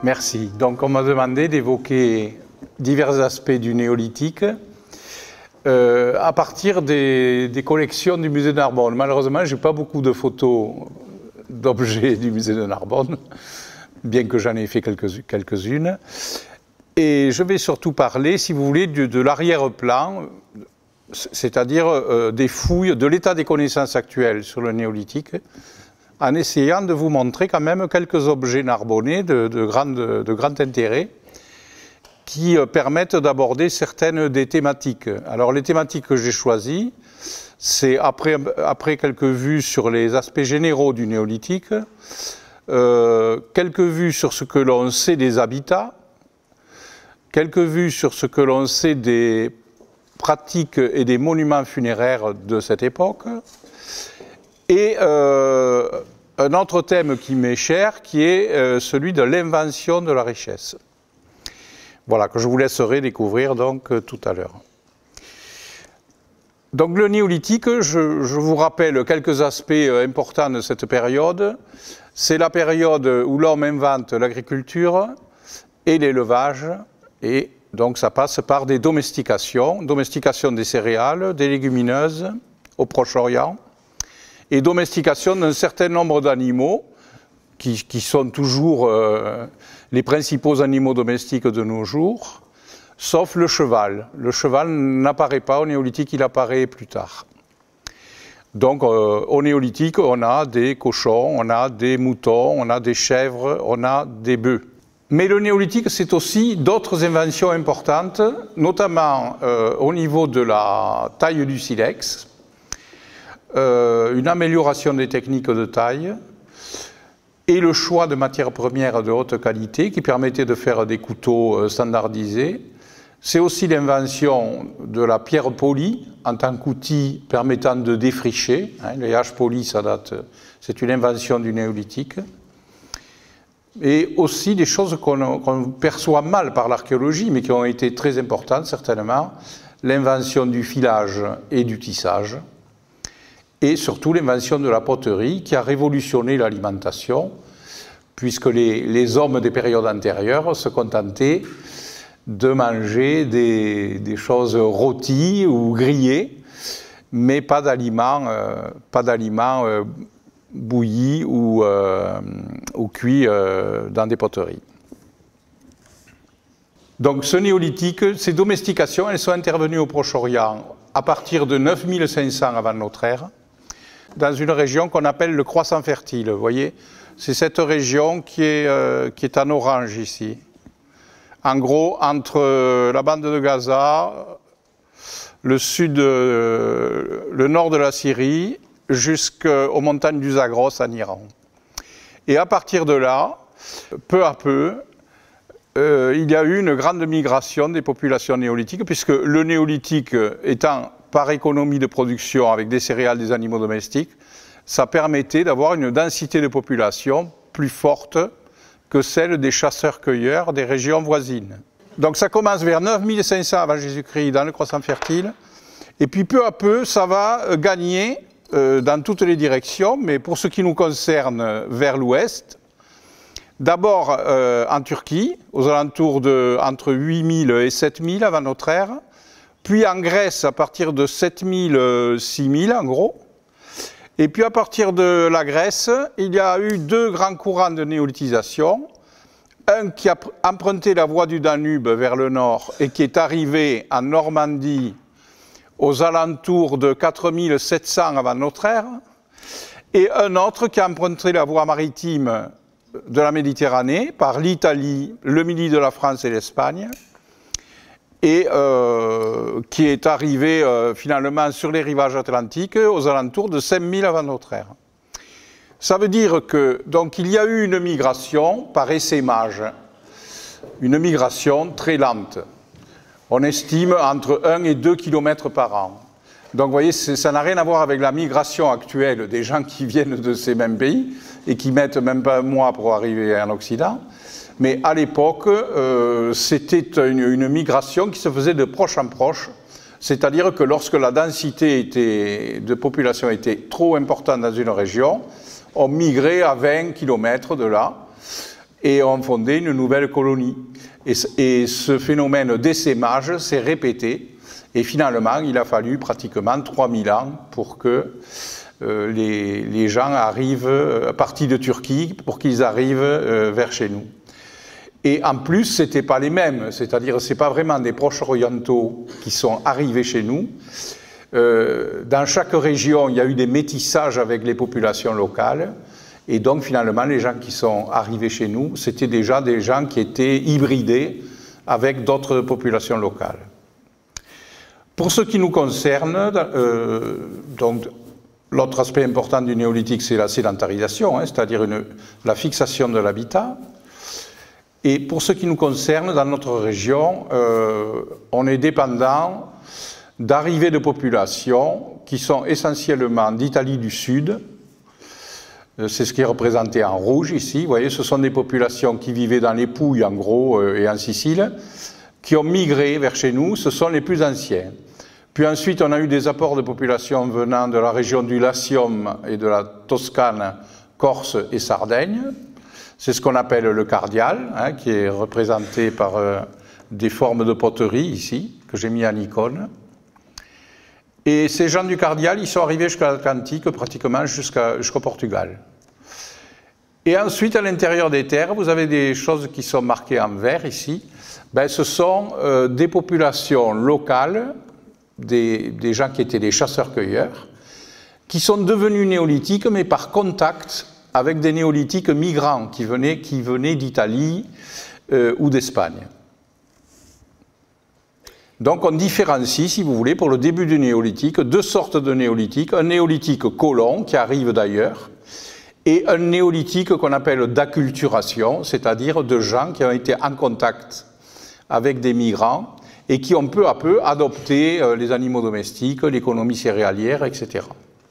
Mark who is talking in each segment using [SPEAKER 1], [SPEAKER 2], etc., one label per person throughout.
[SPEAKER 1] Merci. Donc on m'a demandé d'évoquer divers aspects du néolithique à partir des collections du musée de Narbonne. Malheureusement, je n'ai pas beaucoup de photos d'objets du musée de Narbonne, bien que j'en ai fait quelques-unes. Et je vais surtout parler, si vous voulez, de l'arrière-plan, c'est-à-dire des fouilles, de l'état des connaissances actuelles sur le néolithique, en essayant de vous montrer quand même quelques objets narbonnais de grand intérêt qui permettent d'aborder certaines des thématiques. Alors les thématiques que j'ai choisies, c'est après quelques vues sur les aspects généraux du néolithique, quelques vues sur ce que l'on sait des habitats, quelques vues sur ce que l'on sait des pratiques et des monuments funéraires de cette époque, et un autre thème qui m'est cher, qui est celui de l'invention de la richesse. Voilà, que je vous laisserai découvrir donc tout à l'heure. Donc le néolithique, je vous rappelle quelques aspects importants de cette période. C'est la période où l'homme invente l'agriculture et l'élevage, et donc ça passe par des domestications, domestication des céréales, des légumineuses au Proche-Orient, et domestication d'un certain nombre d'animaux qui sont toujours les principaux animaux domestiques de nos jours, sauf le cheval. Le cheval n'apparaît pas au néolithique, il apparaît plus tard. Donc au néolithique, on a des cochons, on a des moutons, on a des chèvres, on a des bœufs. Mais le néolithique, c'est aussi d'autres inventions importantes, notamment au niveau de la taille du silex, une amélioration des techniques de taille et le choix de matières premières de haute qualité qui permettait de faire des couteaux standardisés. C'est aussi l'invention de la pierre polie en tant qu'outil permettant de défricher. Les haches polies, c'est une invention du néolithique. Et aussi des choses qu'on perçoit mal par l'archéologie, mais qui ont été très importantes certainement, l'invention du filage et du tissage, et surtout l'invention de la poterie qui a révolutionné l'alimentation, puisque les hommes des périodes antérieures se contentaient de manger des choses rôties ou grillées, mais pas d'aliments bouillis ou cuits dans des poteries. Donc ce néolithique, ces domestications, elles sont intervenues au Proche-Orient à partir de 9500 avant notre ère, dans une région qu'on appelle le croissant fertile. Vous voyez, c'est cette région qui est en orange ici. En gros, entre la bande de Gaza, le nord de la Syrie, jusqu'aux montagnes du Zagros en Iran. Et à partir de là, peu à peu, il y a eu une grande migration des populations néolithiques, puisque le néolithique étant par économie de production avec des céréales, des animaux domestiques, ça permettait d'avoir une densité de population plus forte que celle des chasseurs-cueilleurs des régions voisines. Donc ça commence vers 9500 avant Jésus-Christ dans le croissant fertile, et puis peu à peu ça va gagner dans toutes les directions, mais pour ce qui nous concerne vers l'ouest, d'abord en Turquie, aux alentours de entre 8000 et 7000 avant notre ère, puis en Grèce à partir de 7000, 6000 en gros, et puis à partir de la Grèce, il y a eu deux grands courants de néolithisation, un qui a emprunté la voie du Danube vers le nord et qui est arrivé en Normandie aux alentours de 4700 avant notre ère, et un autre qui a emprunté la voie maritime de la Méditerranée par l'Italie, le midi de la France et l'Espagne, et qui est arrivé finalement sur les rivages atlantiques aux alentours de 5000 avant notre ère. Ça veut dire que donc il y a eu une migration par essaimage, une migration très lente. On estime entre 1 et 2 km par an. Donc vous voyez, ça n'a rien à voir avec la migration actuelle des gens qui viennent de ces mêmes pays et qui mettent même pas un mois pour arriver en Occident. Mais à l'époque, c'était une migration qui se faisait de proche en proche, c'est-à-dire que lorsque la densité de population était trop importante dans une région, on migrait à 20 km de là, et ont fondé une nouvelle colonie. Et ce phénomène d'essaimage s'est répété, et finalement, il a fallu pratiquement 3000 ans pour que les gens arrivent, partis de Turquie, pour qu'ils arrivent vers chez nous. Et en plus, ce n'étaient pas les mêmes, c'est-à-dire ce n'est pas vraiment des proches orientaux qui sont arrivés chez nous. Dans chaque région, il y a eu des métissages avec les populations locales, et donc finalement, les gens qui sont arrivés chez nous, c'était déjà des gens qui étaient hybridés avec d'autres populations locales. Pour ce qui nous concerne, donc, l'autre aspect important du néolithique, c'est la sédentarisation, hein, c'est-à-dire la fixation de l'habitat. Et pour ce qui nous concerne, dans notre région, on est dépendant d'arrivées de populations qui sont essentiellement d'Italie du Sud. C'est ce qui est représenté en rouge ici. Vous voyez, ce sont des populations qui vivaient dans les Pouilles, en gros, et en Sicile, qui ont migré vers chez nous. Ce sont les plus anciens. Puis ensuite, on a eu des apports de populations venant de la région du Latium et de la Toscane, Corse et Sardaigne. C'est ce qu'on appelle le cardial, hein, qui est représenté par des formes de poterie ici, que j'ai mis en icône. Et ces gens du cardial, ils sont arrivés jusqu'à l'Atlantique, pratiquement jusqu'au Portugal. Et ensuite, à l'intérieur des terres, vous avez des choses qui sont marquées en vert ici. Ben, ce sont des populations locales, des gens qui étaient des chasseurs-cueilleurs, qui sont devenus néolithiques, mais par contact avec des néolithiques migrants qui venaient d'Italie ou d'Espagne. Donc on différencie, si vous voulez, pour le début du néolithique, deux sortes de néolithiques. Un néolithique colon, qui arrive d'ailleurs, et un néolithique qu'on appelle d'acculturation, c'est-à-dire de gens qui ont été en contact avec des migrants et qui ont peu à peu adopté les animaux domestiques, l'économie céréalière, etc.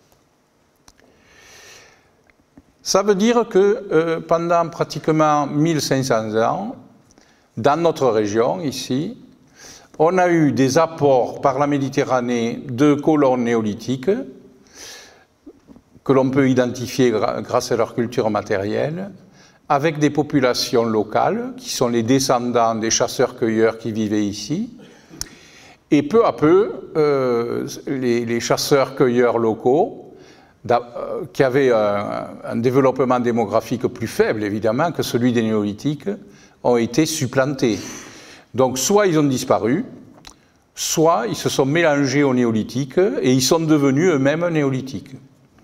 [SPEAKER 1] Ça veut dire que pendant pratiquement 1500 ans, dans notre région, ici, on a eu des apports par la Méditerranée de colons néolithiques que l'on peut identifier grâce à leur culture matérielle, avec des populations locales qui sont les descendants des chasseurs-cueilleurs qui vivaient ici. Et peu à peu, les chasseurs-cueilleurs locaux, qui avaient un développement démographique plus faible, évidemment, que celui des néolithiques, ont été supplantés. Donc, soit ils ont disparu, soit ils se sont mélangés aux néolithiques et ils sont devenus eux-mêmes néolithiques.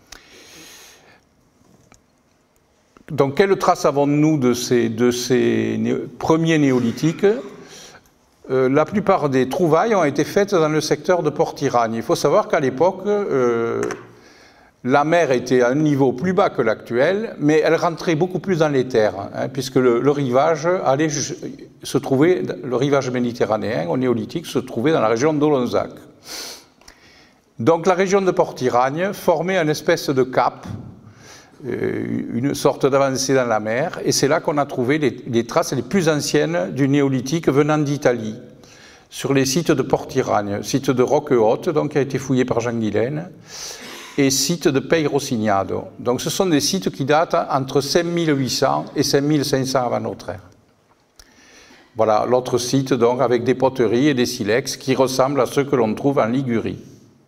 [SPEAKER 1] Donc, quelles traces avons-nous de ces premiers néolithiques? La plupart des trouvailles ont été faites dans le secteur de Port-Iragne. Il faut savoir qu'à l'époque, la mer était à un niveau plus bas que l'actuel, mais elle rentrait beaucoup plus dans les terres, hein, puisque le rivage le rivage méditerranéen au néolithique se trouvait dans la région d'Olonzac. Donc la région de Port-Iragne formait une espèce de cap, une sorte d'avancée dans la mer, et c'est là qu'on a trouvé les traces les plus anciennes du néolithique venant d'Italie, sur les sites de Port-Iragne, site de Roque-Haute, donc qui a été fouillé par Jean Guilaine, et site de Peiro-Signado. Donc ce sont des sites qui datent entre 5800 et 5500 avant notre ère. Voilà l'autre site donc avec des poteries et des silex qui ressemblent à ceux que l'on trouve en Ligurie.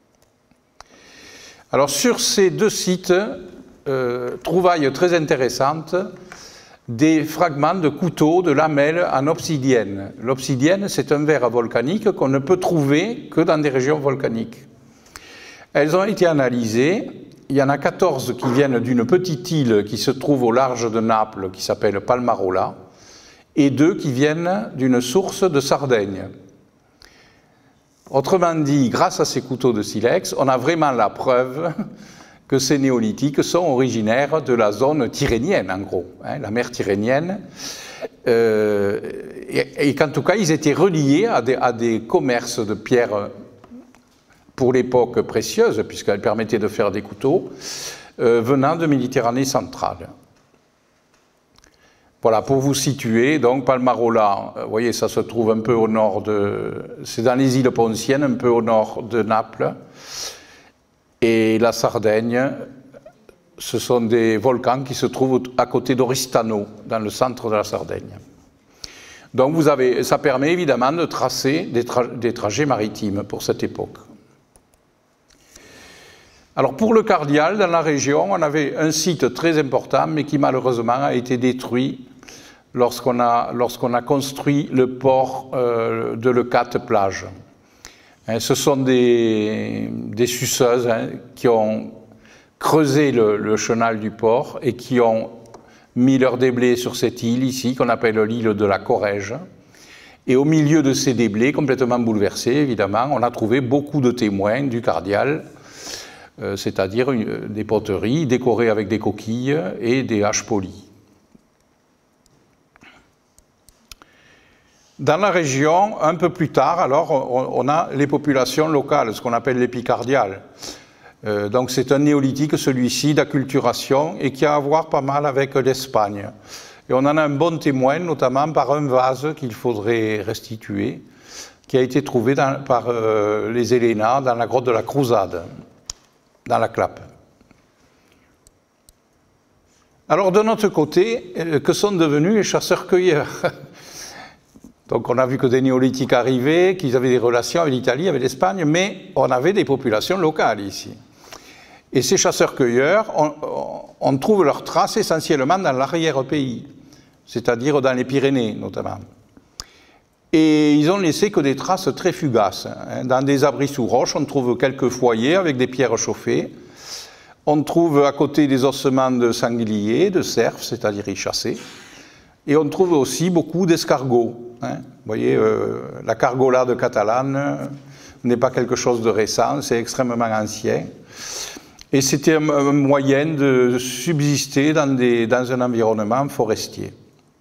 [SPEAKER 1] Alors sur ces deux sites, trouvailles très intéressantes, des fragments de couteaux, de lamelles en obsidienne. L'obsidienne, c'est un verre volcanique qu'on ne peut trouver que dans des régions volcaniques. Elles ont été analysées, il y en a 14 qui viennent d'une petite île qui se trouve au large de Naples, qui s'appelle Palmarola, et 2 qui viennent d'une source de Sardaigne. Autrement dit, grâce à ces couteaux de silex, on a vraiment la preuve que ces néolithiques sont originaires de la zone tyrrhénienne, en gros, hein, la mer Tyrrhénienne, et qu'en tout cas, ils étaient reliés à des commerces de pierres pour l'époque précieuse, puisqu'elle permettait de faire des couteaux, venant de Méditerranée centrale. Voilà, pour vous situer, donc Palmarola, vous voyez, ça se trouve un peu au nord c'est dans les îles Ponciennes, un peu au nord de Naples, et la Sardaigne ce sont des volcans qui se trouvent à côté d'Oristano, dans le centre de la Sardaigne. Donc ça permet évidemment de tracer des trajets maritimes pour cette époque. Alors pour le cardial, dans la région, on avait un site très important, mais qui malheureusement a été détruit lorsqu'on a construit le port de Leucate-Plage. Ce sont des suceuses qui ont creusé le chenal du port et qui ont mis leurs déblais sur cette île ici, qu'on appelle l'île de la Corrège. Et au milieu de ces déblais, complètement bouleversés évidemment, on a trouvé beaucoup de témoins du cardial, c'est-à-dire des poteries décorées avec des coquilles et des haches polies. Dans la région, un peu plus tard, alors, on a les populations locales, ce qu'on appelle l'épicardial. Donc c'est un néolithique, celui-ci, d'acculturation, et qui a à voir pas mal avec l'Espagne. Et on en a un bon témoin, notamment par un vase qu'il faudrait restituer, qui a été trouvé par les Hélénas dans la grotte de la Crouzade, dans la Clappe. Alors de notre côté, que sont devenus les chasseurs-cueilleurs? Donc on a vu que des néolithiques arrivaient, qu'ils avaient des relations avec l'Italie, avec l'Espagne, mais on avait des populations locales ici. Et ces chasseurs-cueilleurs, on trouve leurs traces essentiellement dans l'arrière-pays, c'est-à-dire dans les Pyrénées notamment. Et ils ont laissé que des traces très fugaces. Dans des abris sous roches, on trouve quelques foyers avec des pierres chauffées. On trouve à côté des ossements de sangliers, de cerfs, c'est-à-dire ils chassaient. Et on trouve aussi beaucoup d'escargots. Vous voyez, la cargolade catalane n'est pas quelque chose de récent, c'est extrêmement ancien. Et c'était un moyen de subsister dans un environnement forestier.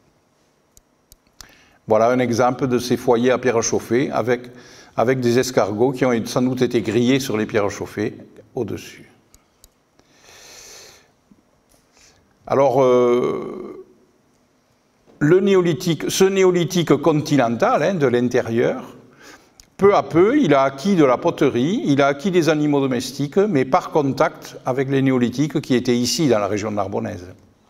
[SPEAKER 1] Voilà un exemple de ces foyers à pierres chauffées avec des escargots qui ont sans doute été grillés sur les pierres chauffées au-dessus. Alors, ce néolithique continental de l'intérieur, peu à peu, il a acquis de la poterie, il a acquis des animaux domestiques, mais par contact avec les néolithiques qui étaient ici, dans la région narbonnaise.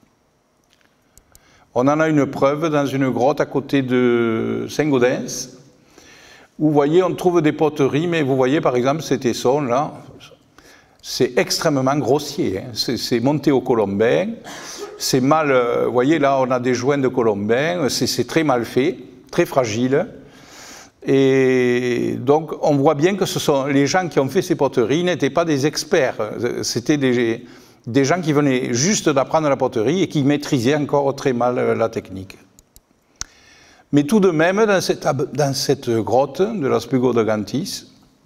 [SPEAKER 1] On en a une preuve dans une grotte à côté de Saint-Gaudens, où vous voyez, on trouve des poteries, mais vous voyez par exemple ces tessons là, c'est extrêmement grossier, c'est monté au colombin, c'est mal, vous voyez là on a des joints de colombin, c'est très mal fait, très fragile. Et donc on voit bien que ce sont les gens qui ont fait ces poteries n'étaient pas des experts, c'était des gens qui venaient juste d'apprendre la poterie et qui maîtrisaient encore très mal la technique. Mais tout de même, dans cette grotte de la Spugo de Gantis,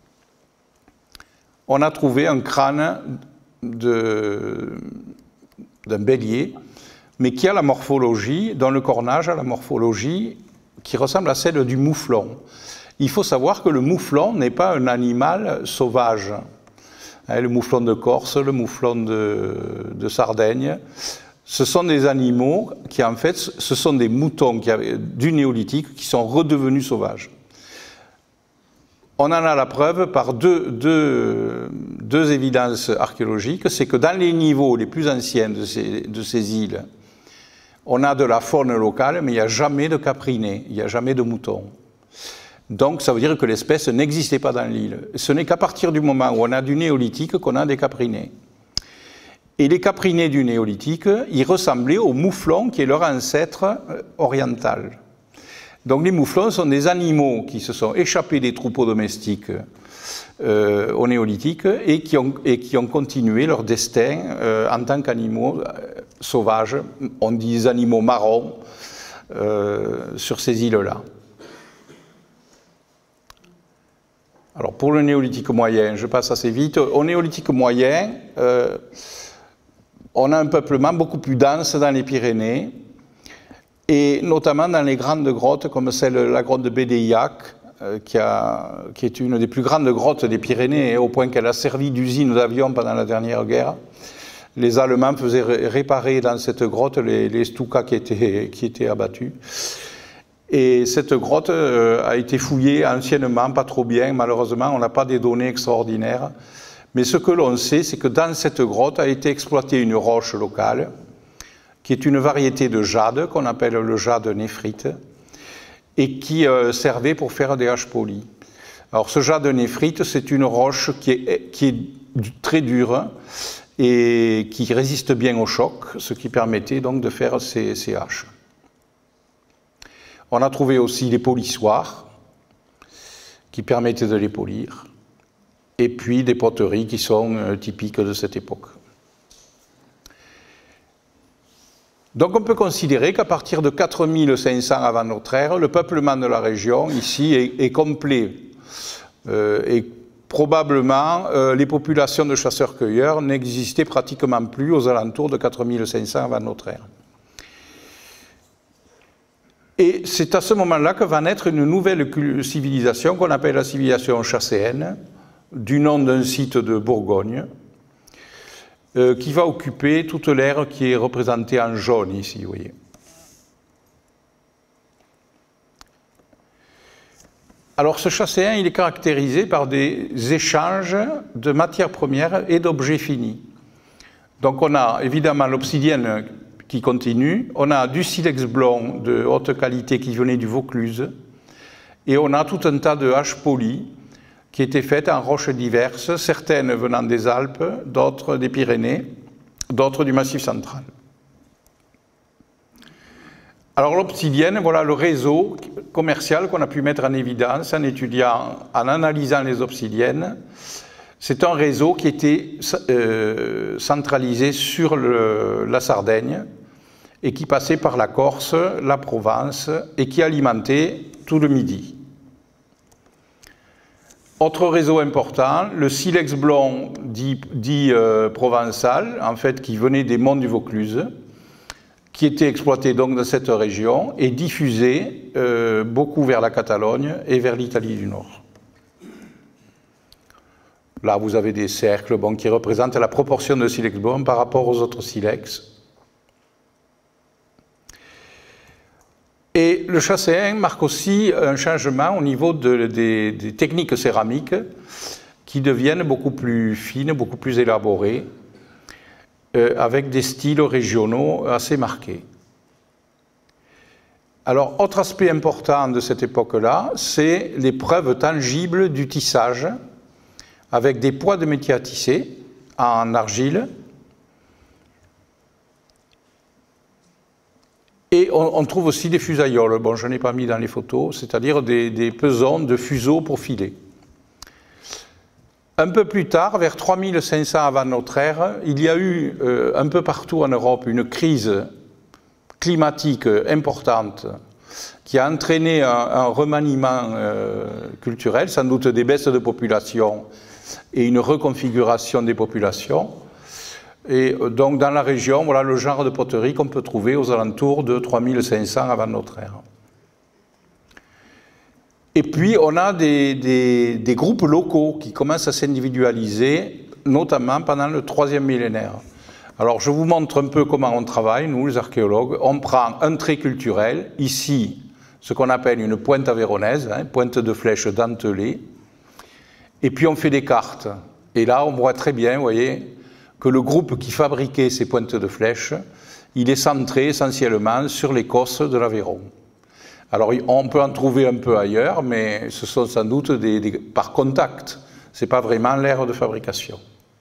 [SPEAKER 1] on a trouvé un crâne d'un bélier, mais qui a la morphologie, dont le cornage a la morphologie qui ressemble à celle du mouflon. Il faut savoir que le mouflon n'est pas un animal sauvage. Le mouflon de Corse, le mouflon de Sardaigne, ce sont des animaux qui en fait, ce sont des moutons du néolithique qui sont redevenus sauvages. On en a la preuve par deux évidences archéologiques, c'est que dans les niveaux les plus anciens de ces îles, on a de la faune locale, mais il n'y a jamais de caprinés, il n'y a jamais de moutons. Donc ça veut dire que l'espèce n'existait pas dans l'île. Ce n'est qu'à partir du moment où on a du néolithique qu'on a des caprinés. Et les caprinés du néolithique, ils ressemblaient aux mouflons qui est leur ancêtre oriental. Donc les mouflons sont des animaux qui se sont échappés des troupeaux domestiques au néolithique et qui ont continué leur destin en tant qu'animaux sauvages, on dit des animaux marrons sur ces îles-là. Alors pour le néolithique moyen, je passe assez vite, au néolithique moyen, on a un peuplement beaucoup plus dense dans les Pyrénées, et notamment dans les grandes grottes comme la grotte de Bédéiac, qui est une des plus grandes grottes des Pyrénées, au point qu'elle a servi d'usine d'avions pendant la dernière guerre. Les Allemands faisaient réparer dans cette grotte les Stukas qui étaient abattus. Et cette grotte a été fouillée anciennement, pas trop bien, malheureusement, on n'a pas des données extraordinaires, Mais ce que l'on sait, c'est que dans cette grotte a été exploitée une roche locale, qui est une variété de jade, qu'on appelle le jade néphrite, et qui servait pour faire des haches polies. Alors ce jade néphrite, c'est une roche qui est très dure et qui résiste bien au choc, ce qui permettait donc de faire ces haches. On a trouvé aussi les polissoirs, qui permettaient de les polir, et puis des poteries qui sont typiques de cette époque. Donc on peut considérer qu'à partir de 4500 avant notre ère, le peuplement de la région ici est complet. Et probablement, les populations de chasseurs-cueilleurs n'existaient pratiquement plus aux alentours de 4500 avant notre ère. Et c'est à ce moment-là que va naître une nouvelle civilisation qu'on appelle la civilisation chasséenne, du nom d'un site de Bourgogne, qui va occuper toute l'aire qui est représentée en jaune ici, vous voyez. Alors ce chasséen, il est caractérisé par des échanges de matières premières et d'objets finis. Donc on a évidemment l'obsidienne qui continue, on a du silex blanc de haute qualité qui venait du Vaucluse, et on a tout un tas de haches polies qui étaient faites en roches diverses, certaines venant des Alpes, d'autres des Pyrénées, d'autres du Massif central. Alors l'obsidienne, voilà le réseau commercial qu'on a pu mettre en évidence en étudiant, en analysant les obsidiennes. C'est un réseau qui était centralisé sur la Sardaigne et qui passait par la Corse, la Provence et qui alimentait tout le Midi. Autre réseau important, le silex blanc dit provençal, en fait qui venait des monts du Vaucluse, qui était exploité donc dans cette région et diffusé beaucoup vers la Catalogne et vers l'Italie du Nord. Là, vous avez des cercles qui représentent la proportion de silex blanc par rapport aux autres silex. Et le chasséen marque aussi un changement au niveau des techniques céramiques qui deviennent beaucoup plus fines, beaucoup plus élaborées, avec des styles régionaux assez marqués. Alors, autre aspect important de cette époque-là, c'est les preuves tangibles du tissage, avec des poids de métier à tisser en argile. Et on trouve aussi des fusailloles, bon je n'ai pas mis dans les photos, c'est-à-dire des pesons de fuseaux pour filer. Un peu plus tard, vers 3500 avant notre ère, il y a eu un peu partout en Europe une crise climatique importante qui a entraîné un remaniement culturel, sans doute des baisses de population et une reconfiguration des populations. Et donc dans la région, voilà le genre de poterie qu'on peut trouver aux alentours de 3500 avant notre ère. Et puis on a des groupes locaux qui commencent à s'individualiser, notamment pendant le 3e millénaire. Alors je vous montre un peu comment on travaille, nous les archéologues. On prend un trait culturel, ici ce qu'on appelle une pointe avéronaise, pointe de flèche dentelée, et puis on fait des cartes. Et là on voit très bien, vous voyez, que le groupe qui fabriquait ces pointes de flèches, il est centré essentiellement sur les cosses de l'Aveyron. Alors on peut en trouver un peu ailleurs, mais ce sont sans doute par contact, ce n'est pas vraiment l'ère de fabrication.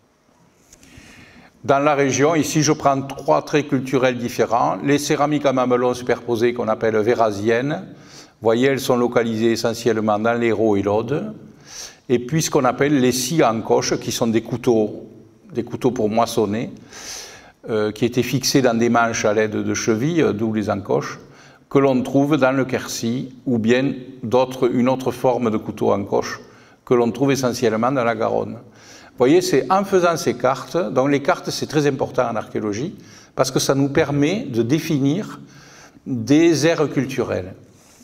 [SPEAKER 1] Dans la région, ici je prends 3 traits culturels différents, les céramiques à mamelons superposées qu'on appelle vérasiennes, vous voyez elles sont localisées essentiellement dans l'Hérault et l'Aude, et puis ce qu'on appelle les scies à encoche, qui sont des couteaux pour moissonner, qui étaient fixés dans des manches à l'aide de chevilles, d'où les encoches, que l'on trouve dans le Quercy, ou bien une autre forme de couteau encoche que l'on trouve essentiellement dans la Garonne. Vous voyez, c'est en faisant ces cartes, donc les cartes c'est très important en archéologie, parce que ça nous permet de définir des aires culturelles.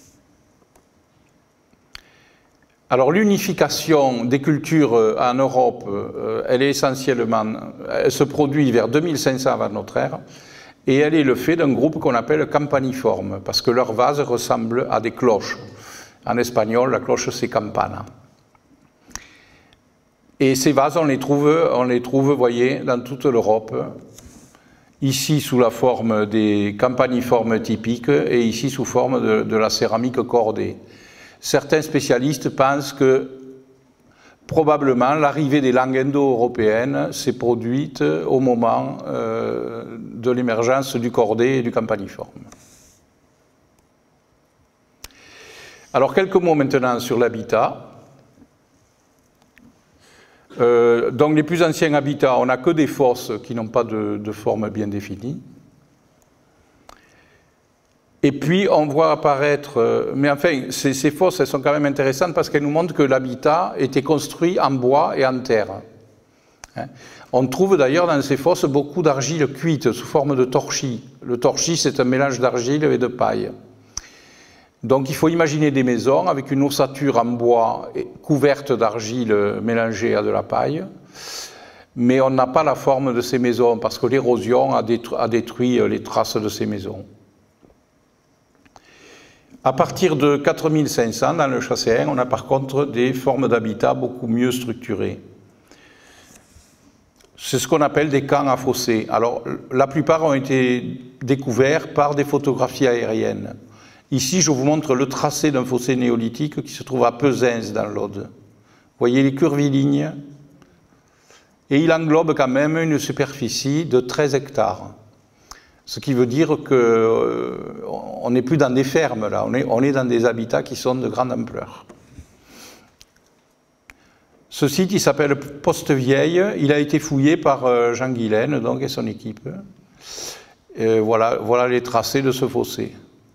[SPEAKER 1] Alors l'unification des cultures en Europe, elle se produit vers 2500 avant notre ère, et elle est le fait d'un groupe qu'on appelle campaniforme, parce que leurs vases ressemblent à des cloches. En espagnol, la cloche c'est campana. Et ces vases, on les trouve, vous voyez, dans toute l'Europe. Ici sous la forme des campaniformes typiques et ici sous forme de la céramique cordée. Certains spécialistes pensent que probablement l'arrivée des langues indo-européennes s'est produite au moment de l'émergence du cordé et du campaniforme. Alors quelques mots maintenant sur l'habitat. Donc les plus anciens habitats, on n'a que des fosses qui n'ont pas de forme bien définie. Et puis on voit apparaître, mais enfin ces fosses elles sont quand même intéressantes parce qu'elles nous montrent que l'habitat était construit en bois et en terre. On trouve d'ailleurs dans ces fosses beaucoup d'argile cuite sous forme de torchis. Le torchis c'est un mélange d'argile et de paille. Donc il faut imaginer des maisons avec une ossature en bois couverte d'argile mélangée à de la paille, mais on n'a pas la forme de ces maisons parce que l'érosion a détruit les traces de ces maisons. À partir de 4500 dans le Chasséen, on a par contre des formes d'habitat beaucoup mieux structurées. C'est ce qu'on appelle des camps à fossés. Alors la plupart ont été découverts par des photographies aériennes. Ici, je vous montre le tracé d'un fossé néolithique qui se trouve à Pesens, dans l'Aude. Vous voyez les curvilignes? Et il englobe quand même une superficie de 13 hectares. Ce qui veut dire qu'on n'est plus dans des fermes, là. On est dans des habitats qui sont de grande ampleur. Ce site, il s'appelle Poste-Vieille. Il a été fouillé par Jean Guilaine, donc, et son équipe. Et voilà les tracés de ce fossé.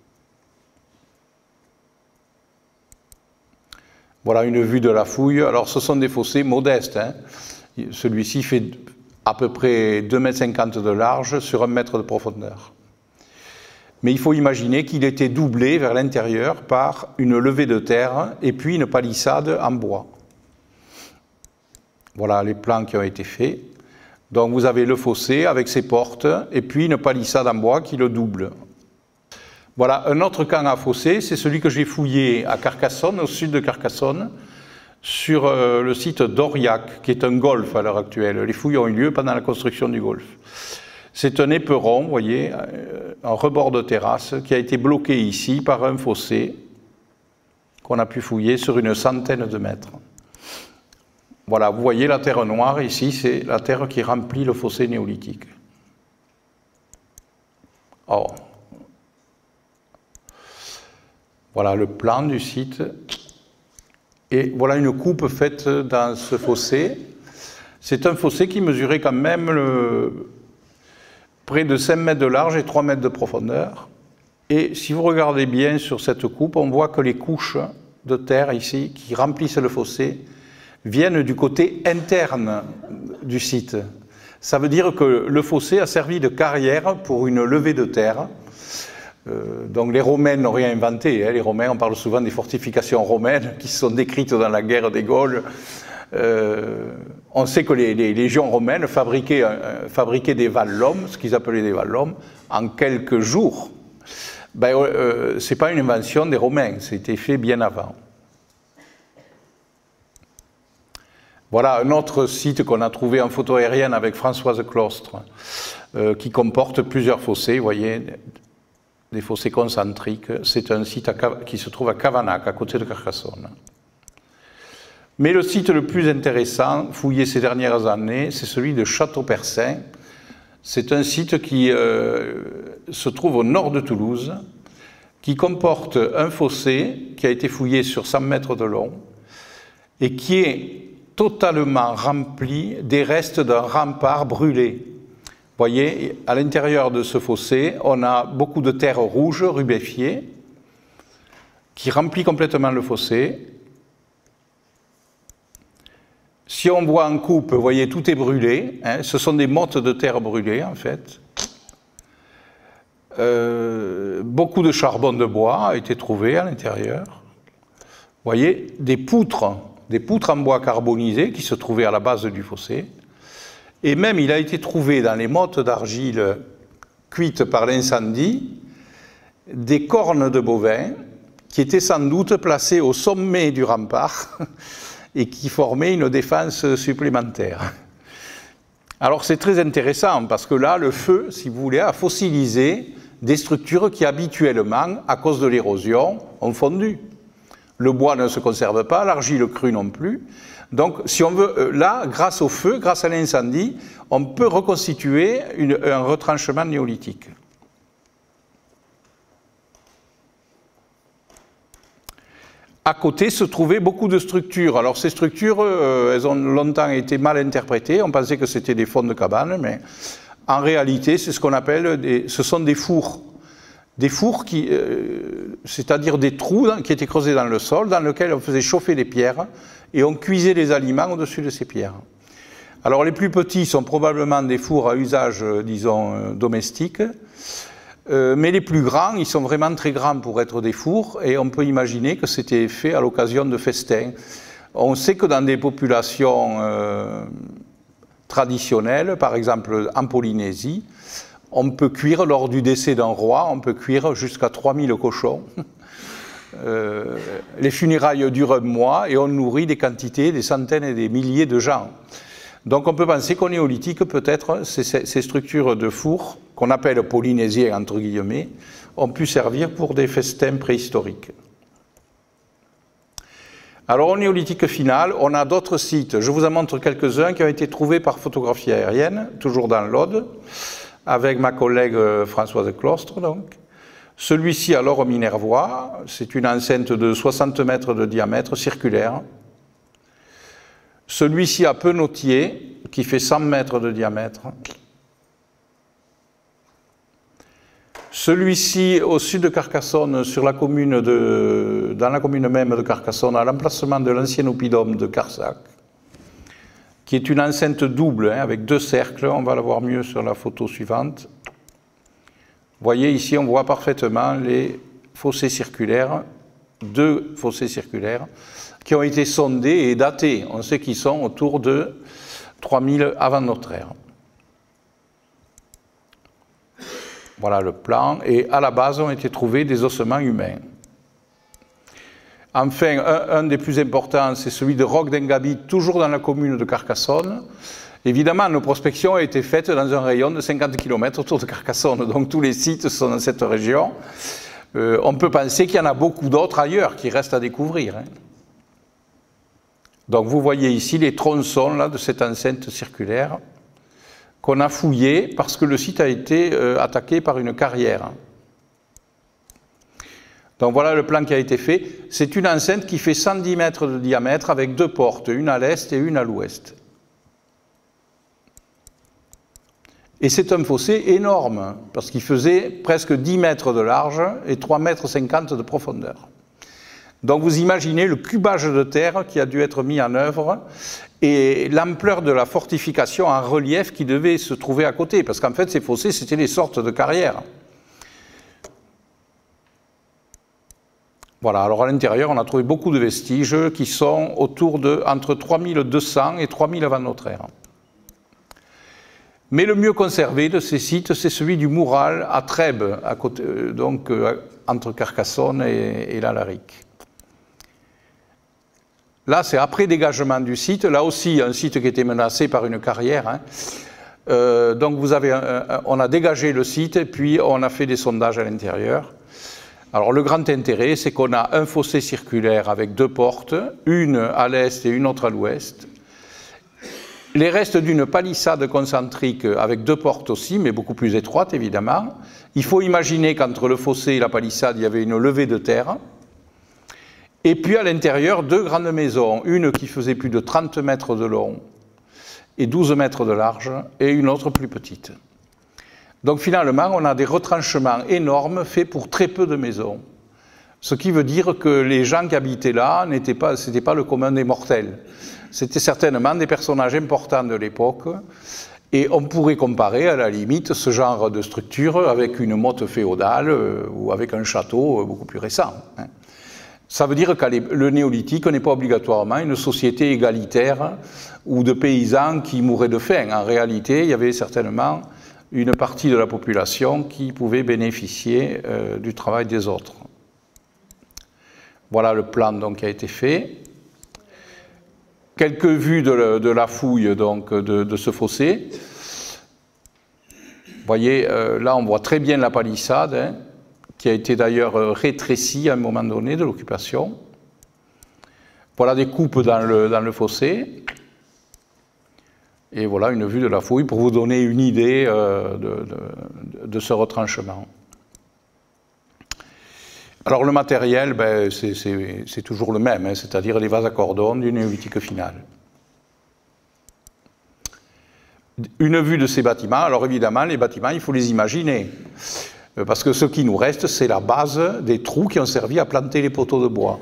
[SPEAKER 1] Voilà une vue de la fouille. Alors ce sont des fossés modestes. Hein. Celui-ci fait à peu près 2,50 m de large sur 1 mètre de profondeur. Mais il faut imaginer qu'il était doublé vers l'intérieur par une levée de terre et puis une palissade en bois. Voilà les plans qui ont été faits. Donc vous avez le fossé avec ses portes et puis une palissade en bois qui le double. Voilà, un autre camp à fossé, c'est celui que j'ai fouillé à Carcassonne, au sud de Carcassonne, sur le site d'Aurillac, qui est un golfe à l'heure actuelle. Les fouilles ont eu lieu pendant la construction du golfe. C'est un éperon, vous voyez, un rebord de terrasse, qui a été bloqué ici par un fossé qu'on a pu fouiller sur une centaine de mètres. Voilà, vous voyez la terre noire ici, c'est la terre qui remplit le fossé néolithique. Or, voilà le plan du site. Et voilà une coupe faite dans ce fossé. C'est un fossé qui mesurait quand même près de 5 mètres de large et 3 mètres de profondeur. Et si vous regardez bien sur cette coupe, on voit que les couches de terre ici, qui remplissent le fossé, viennent du côté interne du site. Ça veut dire que le fossé a servi de carrière pour une levée de terre. Donc les Romains n'ont rien inventé. Hein. Les Romains, on parle souvent des fortifications romaines qui sont décrites dans la guerre des Gaules. On sait que les légions romaines fabriquaient des vallums, ce qu'ils appelaient des vallums, en quelques jours. Ce n'est pas une invention des Romains, c'était fait bien avant. Voilà un autre site qu'on a trouvé en photo aérienne avec Françoise Clostre, qui comporte plusieurs fossés, vous voyez, des fossés concentriques. C'est un site qui se trouve à Cavanac, à côté de Carcassonne. Mais le site le plus intéressant, fouillé ces dernières années, c'est celui de Château-Percin. C'est un site qui se trouve au nord de Toulouse, qui comporte un fossé qui a été fouillé sur 100 mètres de long et qui est totalement rempli des restes d'un rempart brûlé. Vous voyez, à l'intérieur de ce fossé, on a beaucoup de terre rouge rubéfiée qui remplit complètement le fossé. Si on voit en coupe, vous voyez, tout est brûlé. Hein, ce sont des mottes de terre brûlées, en fait. Beaucoup de charbon de bois a été trouvé à l'intérieur. Vous voyez, des poutres en bois carbonisé qui se trouvaient à la base du fossé. Et même, il a été trouvé dans les mottes d'argile cuites par l'incendie des cornes de bovins qui étaient sans doute placées au sommet du rempart et qui formaient une défense supplémentaire. Alors c'est très intéressant parce que là, le feu, si vous voulez, a fossilisé des structures qui habituellement, à cause de l'érosion, ont fondu. Le bois ne se conserve pas, l'argile crue non plus. Donc, si on veut, là, grâce au feu, grâce à l'incendie, on peut reconstituer un retranchement néolithique. À côté se trouvaient beaucoup de structures. Alors ces structures, elles ont longtemps été mal interprétées. On pensait que c'était des fonds de cabane, mais en réalité, c'est ce qu'on appelle, ce sont des fours. Des fours, c'est-à-dire des trous qui étaient creusés dans le sol, dans lesquels on faisait chauffer les pierres et on cuisait les aliments au-dessus de ces pierres. Alors les plus petits sont probablement des fours à usage, disons, domestique. Mais les plus grands, ils sont vraiment très grands pour être des fours et on peut imaginer que c'était fait à l'occasion de festins. On sait que dans des populations traditionnelles, par exemple en Polynésie, on peut cuire, lors du décès d'un roi, on peut cuire jusqu'à 3000 cochons. Les funérailles durent un mois et on nourrit des quantités, des centaines et des milliers de gens. Donc on peut penser qu'au néolithique, peut-être, ces structures de fours, qu'on appelle polynésiens entre guillemets, ont pu servir pour des festins préhistoriques. Alors au néolithique final, on a d'autres sites. Je vous en montre quelques-uns qui ont été trouvés par photographie aérienne, toujours dans l'Aude, avec ma collègue Françoise Clostre. Donc. Celui-ci à l'Ore-Minervois, c'est une enceinte de 60 mètres de diamètre, circulaire. Celui-ci à Penautier, qui fait 100 mètres de diamètre. Celui-ci au sud de Carcassonne, sur la commune dans la commune même de Carcassonne, à l'emplacement de l'ancien oppidum de Carsac, qui est une enceinte double, avec 2 cercles. On va la voir mieux sur la photo suivante. Vous voyez ici, on voit parfaitement les fossés circulaires, 2 fossés circulaires, qui ont été sondés et datés. On sait qu'ils sont autour de 3000 avant notre ère. Voilà le plan. Et à la base, ont été trouvés des ossements humains. Enfin, un des plus importants, c'est celui de Roc d'Engabit, toujours dans la commune de Carcassonne. Évidemment, nos prospections ont été faites dans un rayon de 50 km autour de Carcassonne. Donc tous les sites sont dans cette région. On peut penser qu'il y en a beaucoup d'autres ailleurs qui restent à découvrir. Donc vous voyez ici les tronçons là, de cette enceinte circulaire qu'on a fouillé parce que le site a été attaqué par une carrière. Donc voilà le plan qui a été fait. C'est une enceinte qui fait 110 mètres de diamètre avec 2 portes, une à l'est et une à l'ouest. Et c'est un fossé énorme parce qu'il faisait presque 10 mètres de large et 3,50 mètres de profondeur. Donc vous imaginez le cubage de terre qui a dû être mis en œuvre et l'ampleur de la fortification en relief qui devait se trouver à côté, parce qu'en fait ces fossés c'était des sortes de carrières. Voilà, alors à l'intérieur on a trouvé beaucoup de vestiges qui sont autour de entre 3200 et 3000 avant notre ère. Mais le mieux conservé de ces sites, c'est celui du Moural à Trèbes, à côté, donc entre Carcassonne et l'Alaric. Là, c'est après dégagement du site. Là aussi, un site qui était menacé par une carrière. Donc, on a dégagé le site et puis on a fait des sondages à l'intérieur. Alors, le grand intérêt, c'est qu'on a un fossé circulaire avec 2 portes, une à l'est et une autre à l'ouest. Les restes d'une palissade concentrique avec 2 portes aussi, mais beaucoup plus étroites, évidemment. Il faut imaginer qu'entre le fossé et la palissade, il y avait une levée de terre. Et puis à l'intérieur, 2 grandes maisons, une qui faisait plus de 30 mètres de long et 12 mètres de large, et une autre plus petite. Donc finalement, on a des retranchements énormes faits pour très peu de maisons. Ce qui veut dire que les gens qui habitaient là, c'était pas le commun des mortels. C'était certainement des personnages importants de l'époque, et on pourrait comparer à la limite ce genre de structure avec une motte féodale ou avec un château beaucoup plus récent. Ça veut dire que le néolithique n'est pas obligatoirement une société égalitaire ou de paysans qui mouraient de faim. En réalité, il y avait certainement une partie de la population qui pouvait bénéficier du travail des autres. Voilà le plan donc, qui a été fait. quelques vues de la fouille donc, de ce fossé. Vous voyez, là on voit très bien la palissade, hein, qui a été d'ailleurs rétrécie à un moment donné de l'occupation. Voilà des coupes dans le fossé. Et voilà une vue de la fouille pour vous donner une idée de ce retranchement. Alors le matériel, ben, c'est toujours le même, hein, c'est-à-dire les vases à cordon du néolithique final. Une vue de ces bâtiments, alors évidemment les bâtiments il faut les imaginer, parce que ce qui nous reste c'est la base des trous qui ont servi à planter les poteaux de bois.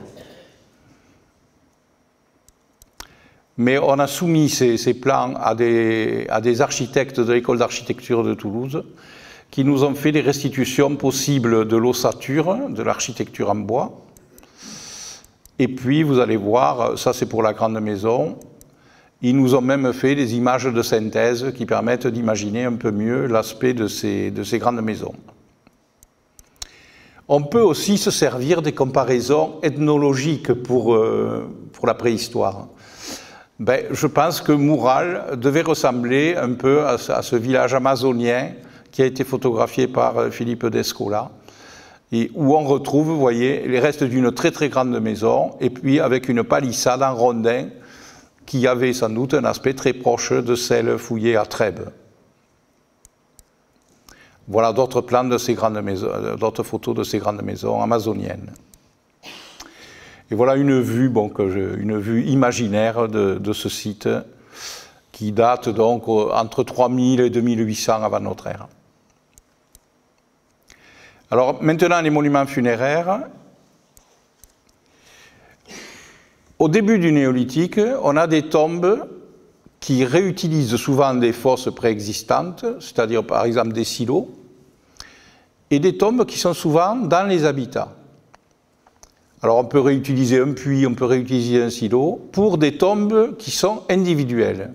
[SPEAKER 1] Mais on a soumis ces plans à des architectes de l'école d'architecture de Toulouse qui nous ont fait des restitutions possibles de l'ossature, de l'architecture en bois. Et puis vous allez voir, ça c'est pour la grande maison, ils nous ont même fait des images de synthèse qui permettent d'imaginer un peu mieux l'aspect de ces grandes maisons. On peut aussi se servir des comparaisons ethnologiques pour la préhistoire. Ben, je pense que Moural devait ressembler un peu à ce village amazonien qui a été photographié par Philippe Descola, et où on retrouve, vous voyez, les restes d'une très très grande maison, et puis avec une palissade en rondin qui avait sans doute un aspect très proche de celle fouillée à Trèbes. Voilà d'autres plans de ces grandes maisons, d'autres photos de ces grandes maisons amazoniennes. Et voilà une vue, bon, une vue imaginaire de ce site qui date donc entre 3000 et 2800 avant notre ère. Alors maintenant les monuments funéraires. Au début du néolithique, on a des tombes qui réutilisent souvent des fosses préexistantes, c'est-à-dire par exemple des silos, et des tombes qui sont souvent dans les habitats. Alors on peut réutiliser un puits, on peut réutiliser un silo pour des tombes qui sont individuelles.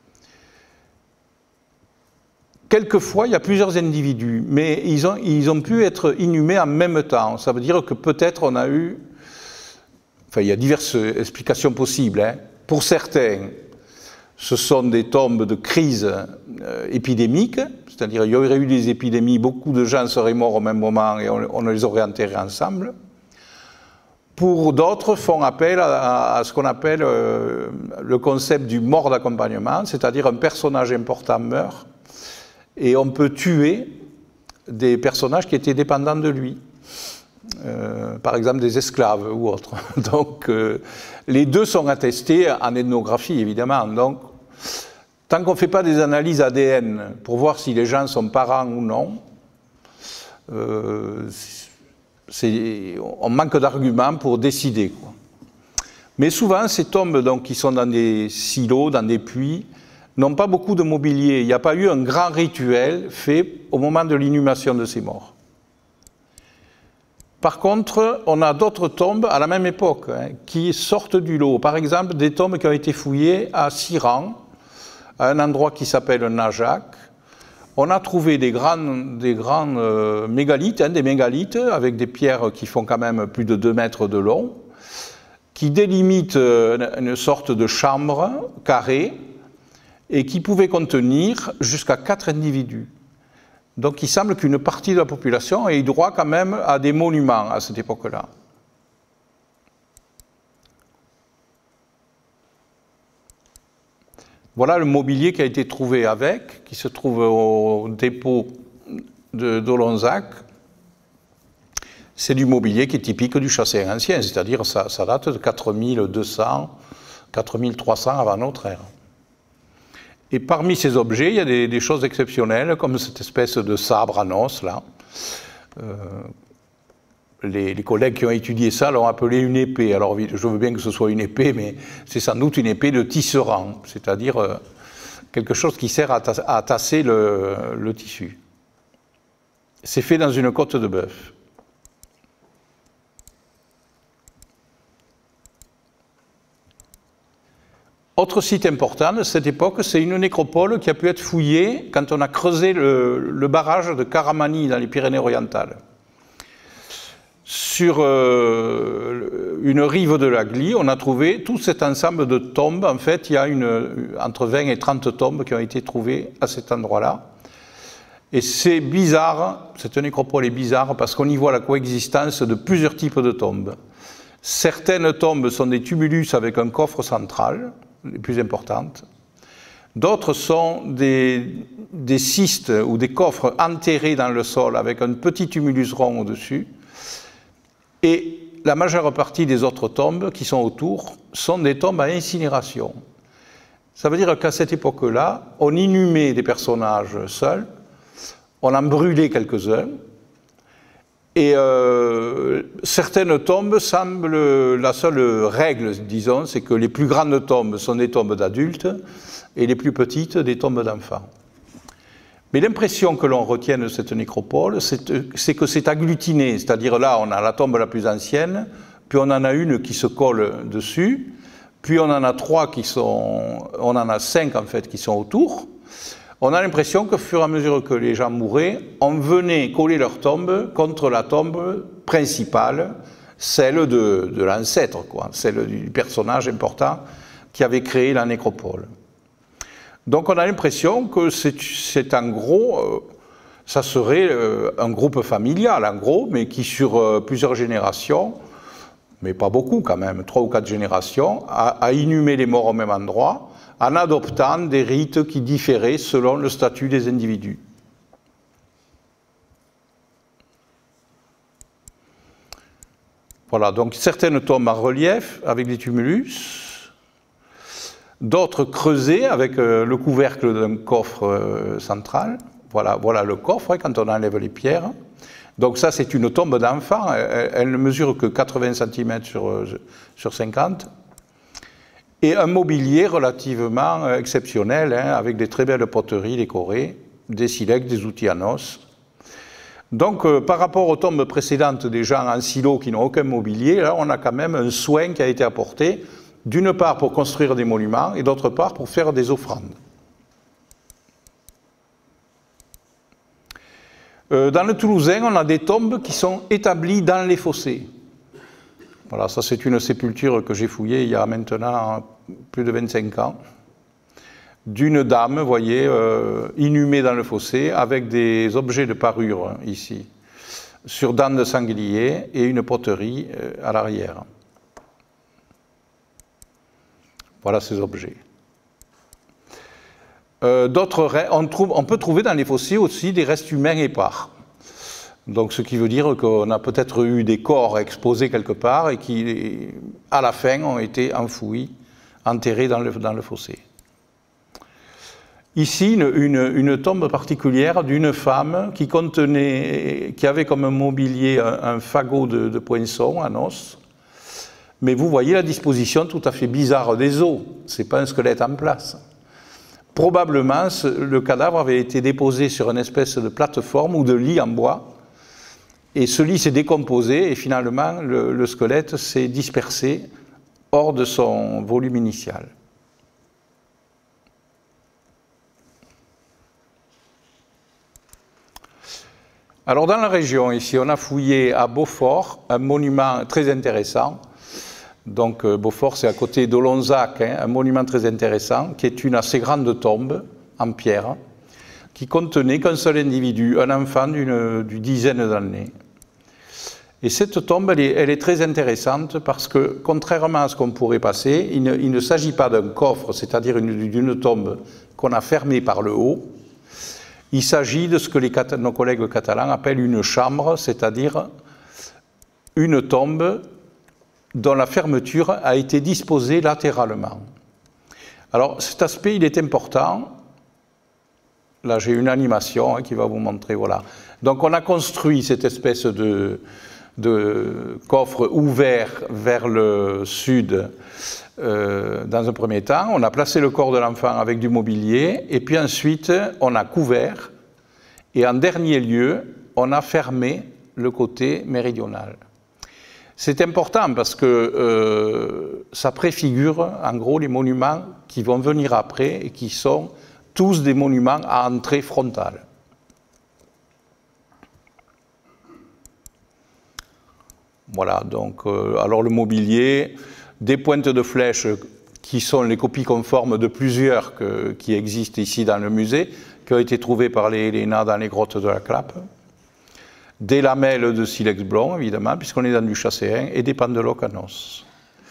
[SPEAKER 1] Quelquefois, il y a plusieurs individus, mais ils ont pu être inhumés en même temps. Ça veut dire que peut-être on a eu... Enfin, il y a diverses explications possibles, hein. Pour certains, ce sont des tombes de crise épidémique, c'est-à-dire il y aurait eu des épidémies, beaucoup de gens seraient morts au même moment et on les aurait enterrés ensemble. Pour d'autres, font appel à ce qu'on appelle le concept du mort d'accompagnement, c'est-à-dire un personnage important meurt et on peut tuer des personnages qui étaient dépendants de lui. Par exemple des esclaves ou autres. Donc les deux sont attestés en ethnographie évidemment. Donc tant qu'on ne fait pas des analyses ADN pour voir si les gens sont parents ou non, on manque d'arguments pour décider, quoi. Mais souvent ces tombes donc, qui sont dans des silos, dans des puits, n'ont pas beaucoup de mobilier. Il n'y a pas eu un grand rituel fait au moment de l'inhumation de ces morts. Par contre, on a d'autres tombes à la même époque, hein, qui sortent du lot. Par exemple, des tombes qui ont été fouillées à Siran, à un endroit qui s'appelle Najac. On a trouvé des grands mégalithes, hein, des mégalithes avec des pierres qui font quand même plus de 2 mètres de long, qui délimitent une sorte de chambre carrée et qui pouvaient contenir jusqu'à 4 individus. Donc il semble qu'une partie de la population ait eu droit quand même à des monuments à cette époque-là. Voilà le mobilier qui a été trouvé avec, qui se trouve au dépôt d'Olonzac. C'est du mobilier qui est typique du chassin ancien, c'est-à-dire ça date de 4200, 4300 avant notre ère. Et parmi ces objets, il y a des choses exceptionnelles, comme cette espèce de sabre en os, là. Les collègues qui ont étudié ça l'ont appelé une épée. Alors, je veux bien que ce soit une épée, mais c'est sans doute une épée de tisserand, c'est-à-dire quelque chose qui sert à tasser le tissu. C'est fait dans une côte de bœuf. Autre site important de cette époque, c'est une nécropole qui a pu être fouillée quand on a creusé le barrage de Karamani dans les Pyrénées-Orientales. sur une rive de la Glie, on a trouvé tout cet ensemble de tombes. En fait, il y a entre 20 et 30 tombes qui ont été trouvées à cet endroit-là. Et c'est bizarre, cette nécropole est bizarre parce qu'on y voit la coexistence de plusieurs types de tombes. Certaines tombes sont des tumulus avec un coffre central, les plus importantes. D'autres sont des cystes ou des coffres enterrés dans le sol avec un petit tumulus rond au-dessus. Et la majeure partie des autres tombes qui sont autour sont des tombes à incinération. Ça veut dire qu'à cette époque-là, on inhumait des personnages seuls, on en brûlait quelques-uns, et certaines tombes semblent, la seule règle, disons, c'est que les plus grandes tombes sont des tombes d'adultes et les plus petites des tombes d'enfants. Mais l'impression que l'on retient de cette nécropole, c'est que c'est agglutiné, c'est-à-dire là, on a la tombe la plus ancienne, puis on en a une qui se colle dessus, puis on en a on en a 5 en fait qui sont autour. On a l'impression qu'au fur et à mesure que les gens mouraient, on venait coller leur tombe contre la tombe principale, celle de l'ancêtre, celle du personnage important qui avait créé la nécropole. Donc on a l'impression que c'est en gros, ça serait un groupe familial en gros, mais qui sur plusieurs générations, mais pas beaucoup quand même, 3 ou 4 générations, a inhumé les morts au même endroit, en adoptant des rites qui différaient selon le statut des individus. Voilà, donc certaines tombent en relief avec des tumulus, d'autres creusées avec le couvercle d'un coffre central. Voilà le coffre quand on enlève les pierres. Donc ça, c'est une tombe d'enfant. Elle ne mesure que 80 cm sur 50. Et un mobilier relativement exceptionnel, avec des très belles poteries décorées, des silex, des outils en os. Donc, par rapport aux tombes précédentes des gens en silo qui n'ont aucun mobilier, là, on a quand même un soin qui a été apporté, d'une part pour construire des monuments et d'autre part pour faire des offrandes. Dans le Toulousain, on a des tombes qui sont établies dans les fossés. Voilà, ça c'est une sépulture que j'ai fouillée il y a maintenant plus de 25 ans, d'une dame, vous voyez, inhumée dans le fossé, avec des objets de parure ici, sur dents de sanglier et une poterie à l'arrière. Voilà ces objets. On peut trouver dans les fossés aussi des restes humains épars. Donc, ce qui veut dire qu'on a peut-être eu des corps exposés quelque part et qui, à la fin, ont été enfouis, enterrés dans le fossé. Ici, une tombe particulière d'une femme qui avait comme mobilier un fagot de poinçon en os. Mais vous voyez la disposition tout à fait bizarre des os. Ce n'est pas un squelette en place. Probablement, le cadavre avait été déposé sur une espèce de plateforme ou de lit en bois. Et ce lit s'est décomposé et finalement le squelette s'est dispersé hors de son volume initial. Alors dans la région ici, on a fouillé à Beaufort un monument très intéressant. Donc Beaufort c'est à côté d'Olonzac, un monument très intéressant qui est une assez grande tombe en pierre qui contenait qu'un seul individu, un enfant d'une dizaine d'années. Et cette tombe, elle est très intéressante parce que, contrairement à ce qu'on pourrait passer, il ne s'agit pas d'un coffre, c'est-à-dire d'une tombe qu'on a fermée par le haut. Il s'agit de ce que nos collègues catalans appellent une chambre, c'est-à-dire une tombe dont la fermeture a été disposée latéralement. Alors, cet aspect, il est important. Là, j'ai une animation qui va vous montrer, voilà. Donc, on a construit cette espèce de coffre ouvert vers le sud dans un premier temps. On a placé le corps de l'enfant avec du mobilier et puis ensuite on a couvert et en dernier lieu on a fermé le côté méridional. C'est important parce que ça préfigure en gros les monuments qui vont venir après et qui sont tous des monuments à entrée frontale. Voilà, donc, alors le mobilier, des pointes de flèches qui sont les copies conformes de plusieurs qui existent ici dans le musée, qui ont été trouvées par les Helena dans les grottes de la Clappe. Des lamelles de silex blanc, évidemment, puisqu'on est dans du chasséen, et des pendeloques en os.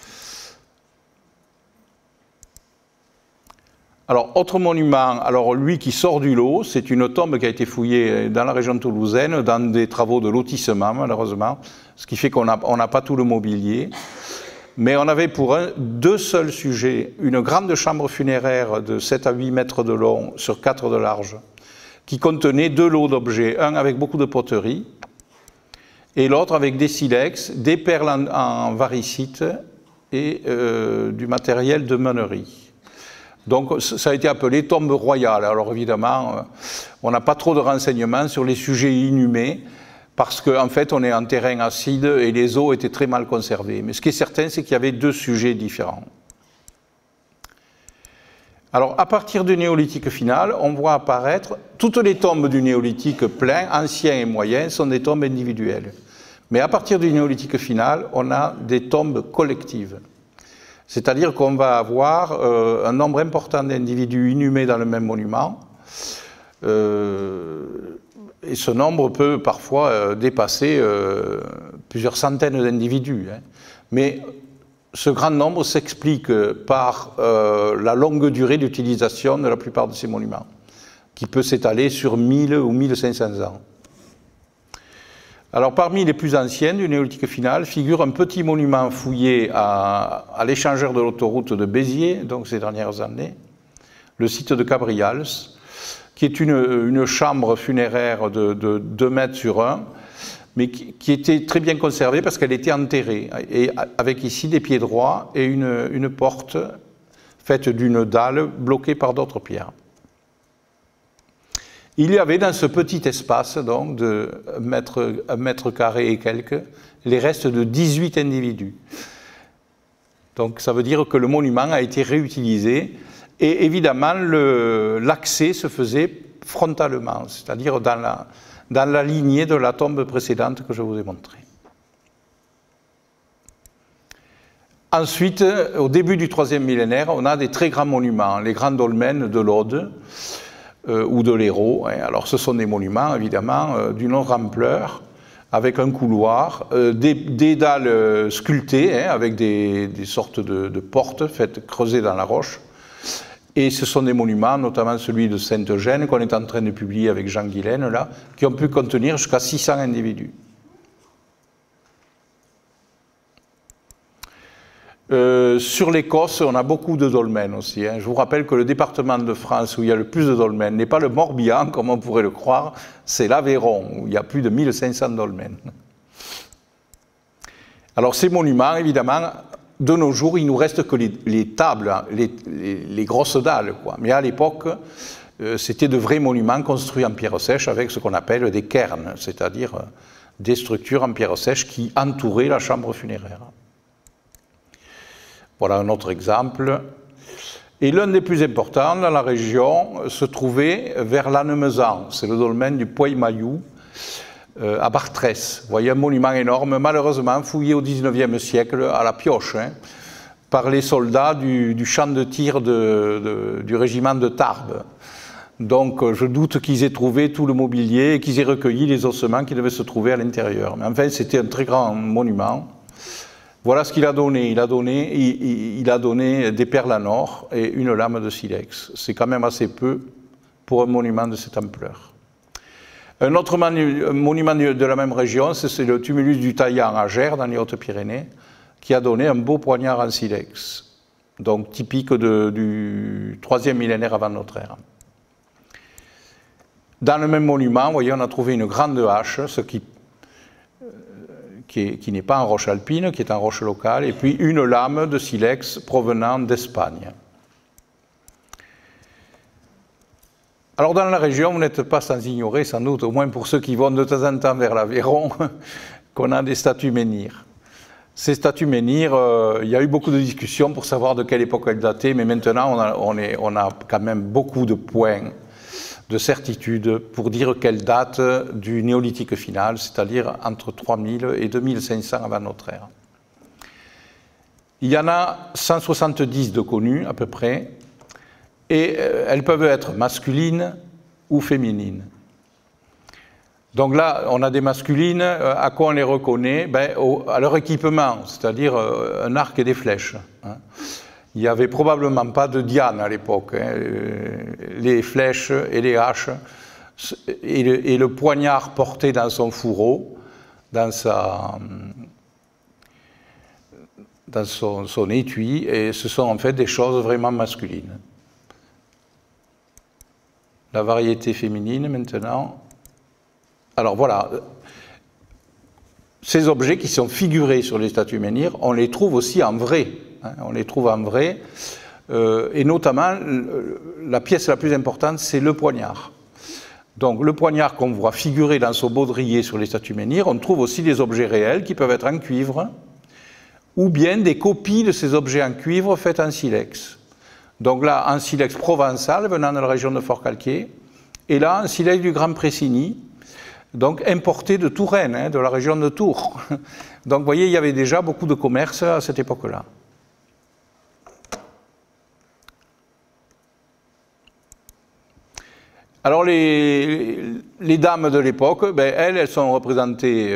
[SPEAKER 1] Alors, autre monument, alors lui qui sort du lot, c'est une tombe qui a été fouillée dans la région toulousaine, dans des travaux de lotissement, malheureusement, ce qui fait qu'on n'a pas tout le mobilier. Mais on avait pour deux seuls sujets, une grande chambre funéraire de 7 à 8 mètres de long sur 4 de large, qui contenait deux lots d'objets, un avec beaucoup de poteries, et l'autre avec des silex, des perles en varicite et du matériel de meunerie. Donc ça a été appelé tombe royale. Alors évidemment, on n'a pas trop de renseignements sur les sujets inhumés, parce qu'en fait on est en terrain acide et les os étaient très mal conservés. Mais ce qui est certain, c'est qu'il y avait deux sujets différents. Alors à partir du néolithique final, on voit apparaître toutes les tombes du néolithique plein, ancien et moyen, sont des tombes individuelles. Mais à partir du néolithique final, on a des tombes collectives. C'est-à-dire qu'on va avoir un nombre important d'individus inhumés dans le même monument. Et ce nombre peut parfois dépasser plusieurs centaines d'individus. Hein. Mais ce grand nombre s'explique par la longue durée d'utilisation de la plupart de ces monuments, qui peut s'étaler sur 1000 ou 1500 ans. Alors, parmi les plus anciennes du néolithique final figure un petit monument fouillé à l'échangeur de l'autoroute de Béziers, donc ces dernières années, le site de Cabrials, qui est une chambre funéraire de 2 mètres sur 1, mais qui était très bien conservée parce qu'elle était enterrée, et avec ici des pieds droits et une porte faite d'une dalle bloquée par d'autres pierres. Il y avait dans ce petit espace, donc, de 1 mètre carré et quelques, les restes de 18 individus. Donc ça veut dire que le monument a été réutilisé, et évidemment l'accès se faisait frontalement, c'est-à-dire dans la lignée de la tombe précédente que je vous ai montrée. Ensuite, au début du 3e millénaire, on a des très grands monuments, les grands dolmens de l'Aude, ou de l'Hérault. Alors ce sont des monuments évidemment d'une autre ampleur, avec un couloir, des dalles sculptées avec des sortes de portes faites creusées dans la roche. Et ce sont des monuments, notamment celui de Sainte-Eugène, qu'on est en train de publier avec Jean Guilaine, là, qui ont pu contenir jusqu'à 600 individus. Sur l'Écosse, on a beaucoup de dolmens aussi. Hein. Je vous rappelle que le département de France où il y a le plus de dolmens n'est pas le Morbihan, comme on pourrait le croire, c'est l'Aveyron, où il y a plus de 1500 dolmens. Alors ces monuments, évidemment, de nos jours, il ne nous reste que les tables, les grosses dalles, quoi. Mais à l'époque, c'était de vrais monuments construits en pierre sèche avec ce qu'on appelle des cairns, c'est-à-dire des structures en pierre sèche qui entouraient la chambre funéraire. Voilà un autre exemple. Et l'un des plus importants dans la région se trouvait vers Lannemezan, c'est le dolmen du Puy-Mayou, à Bartrès. Vous voyez un monument énorme, malheureusement fouillé au XIXe siècle à la pioche, hein, par les soldats du champ de tir du régiment de Tarbes. Donc je doute qu'ils aient trouvé tout le mobilier et qu'ils aient recueilli les ossements qui devaient se trouver à l'intérieur. Mais enfin, c'était un très grand monument. Voilà ce qu'il a donné. Il a donné des perles en or et une lame de silex. C'est quand même assez peu pour un monument de cette ampleur. Un autre monument de la même région, c'est le tumulus du Taillan à Gers, dans les Hautes-Pyrénées, qui a donné un beau poignard en silex, donc typique du 3e millénaire avant notre ère. Dans le même monument, vous voyez, on a trouvé une grande hache, ce qui n'est pas en roche alpine, qui est en roche locale, et puis une lame de silex provenant d'Espagne. Alors dans la région, vous n'êtes pas sans ignorer, sans doute, au moins pour ceux qui vont de temps en temps vers l'Aveyron, qu'on a des statues menhirs. Ces statues menhirs, il y a eu beaucoup de discussions pour savoir de quelle époque elles dataient, mais maintenant on a quand même beaucoup de points de certitude pour dire quelle date du néolithique final, c'est-à-dire entre 3000 et 2500 avant notre ère. Il y en a 170 de connus à peu près, et elles peuvent être masculines ou féminines. Donc là, on a des masculines, à quoi on les reconnaît? À leur équipement, c'est-à-dire un arc et des flèches. Il n'y avait probablement pas de Diane à l'époque. Les flèches et les haches et le poignard porté dans son fourreau, dans son étui, et ce sont en fait des choses vraiment masculines. La variété féminine maintenant. Alors voilà, ces objets qui sont figurés sur les statues menhirs, on les trouve aussi en vrai. On les trouve en vrai, et notamment la pièce la plus importante, c'est le poignard. Donc le poignard qu'on voit figuré dans ce baudrier sur les statues menhirs, on trouve aussi des objets réels qui peuvent être en cuivre, ou bien des copies de ces objets en cuivre faites en silex. Donc là, en silex provençal, venant de la région de Forcalquier, et là, en silex du Grand Pressigny, donc importé de Touraine, de la région de Tours. Donc vous voyez, il y avait déjà beaucoup de commerce à cette époque-là. Alors les dames de l'époque, elles sont représentées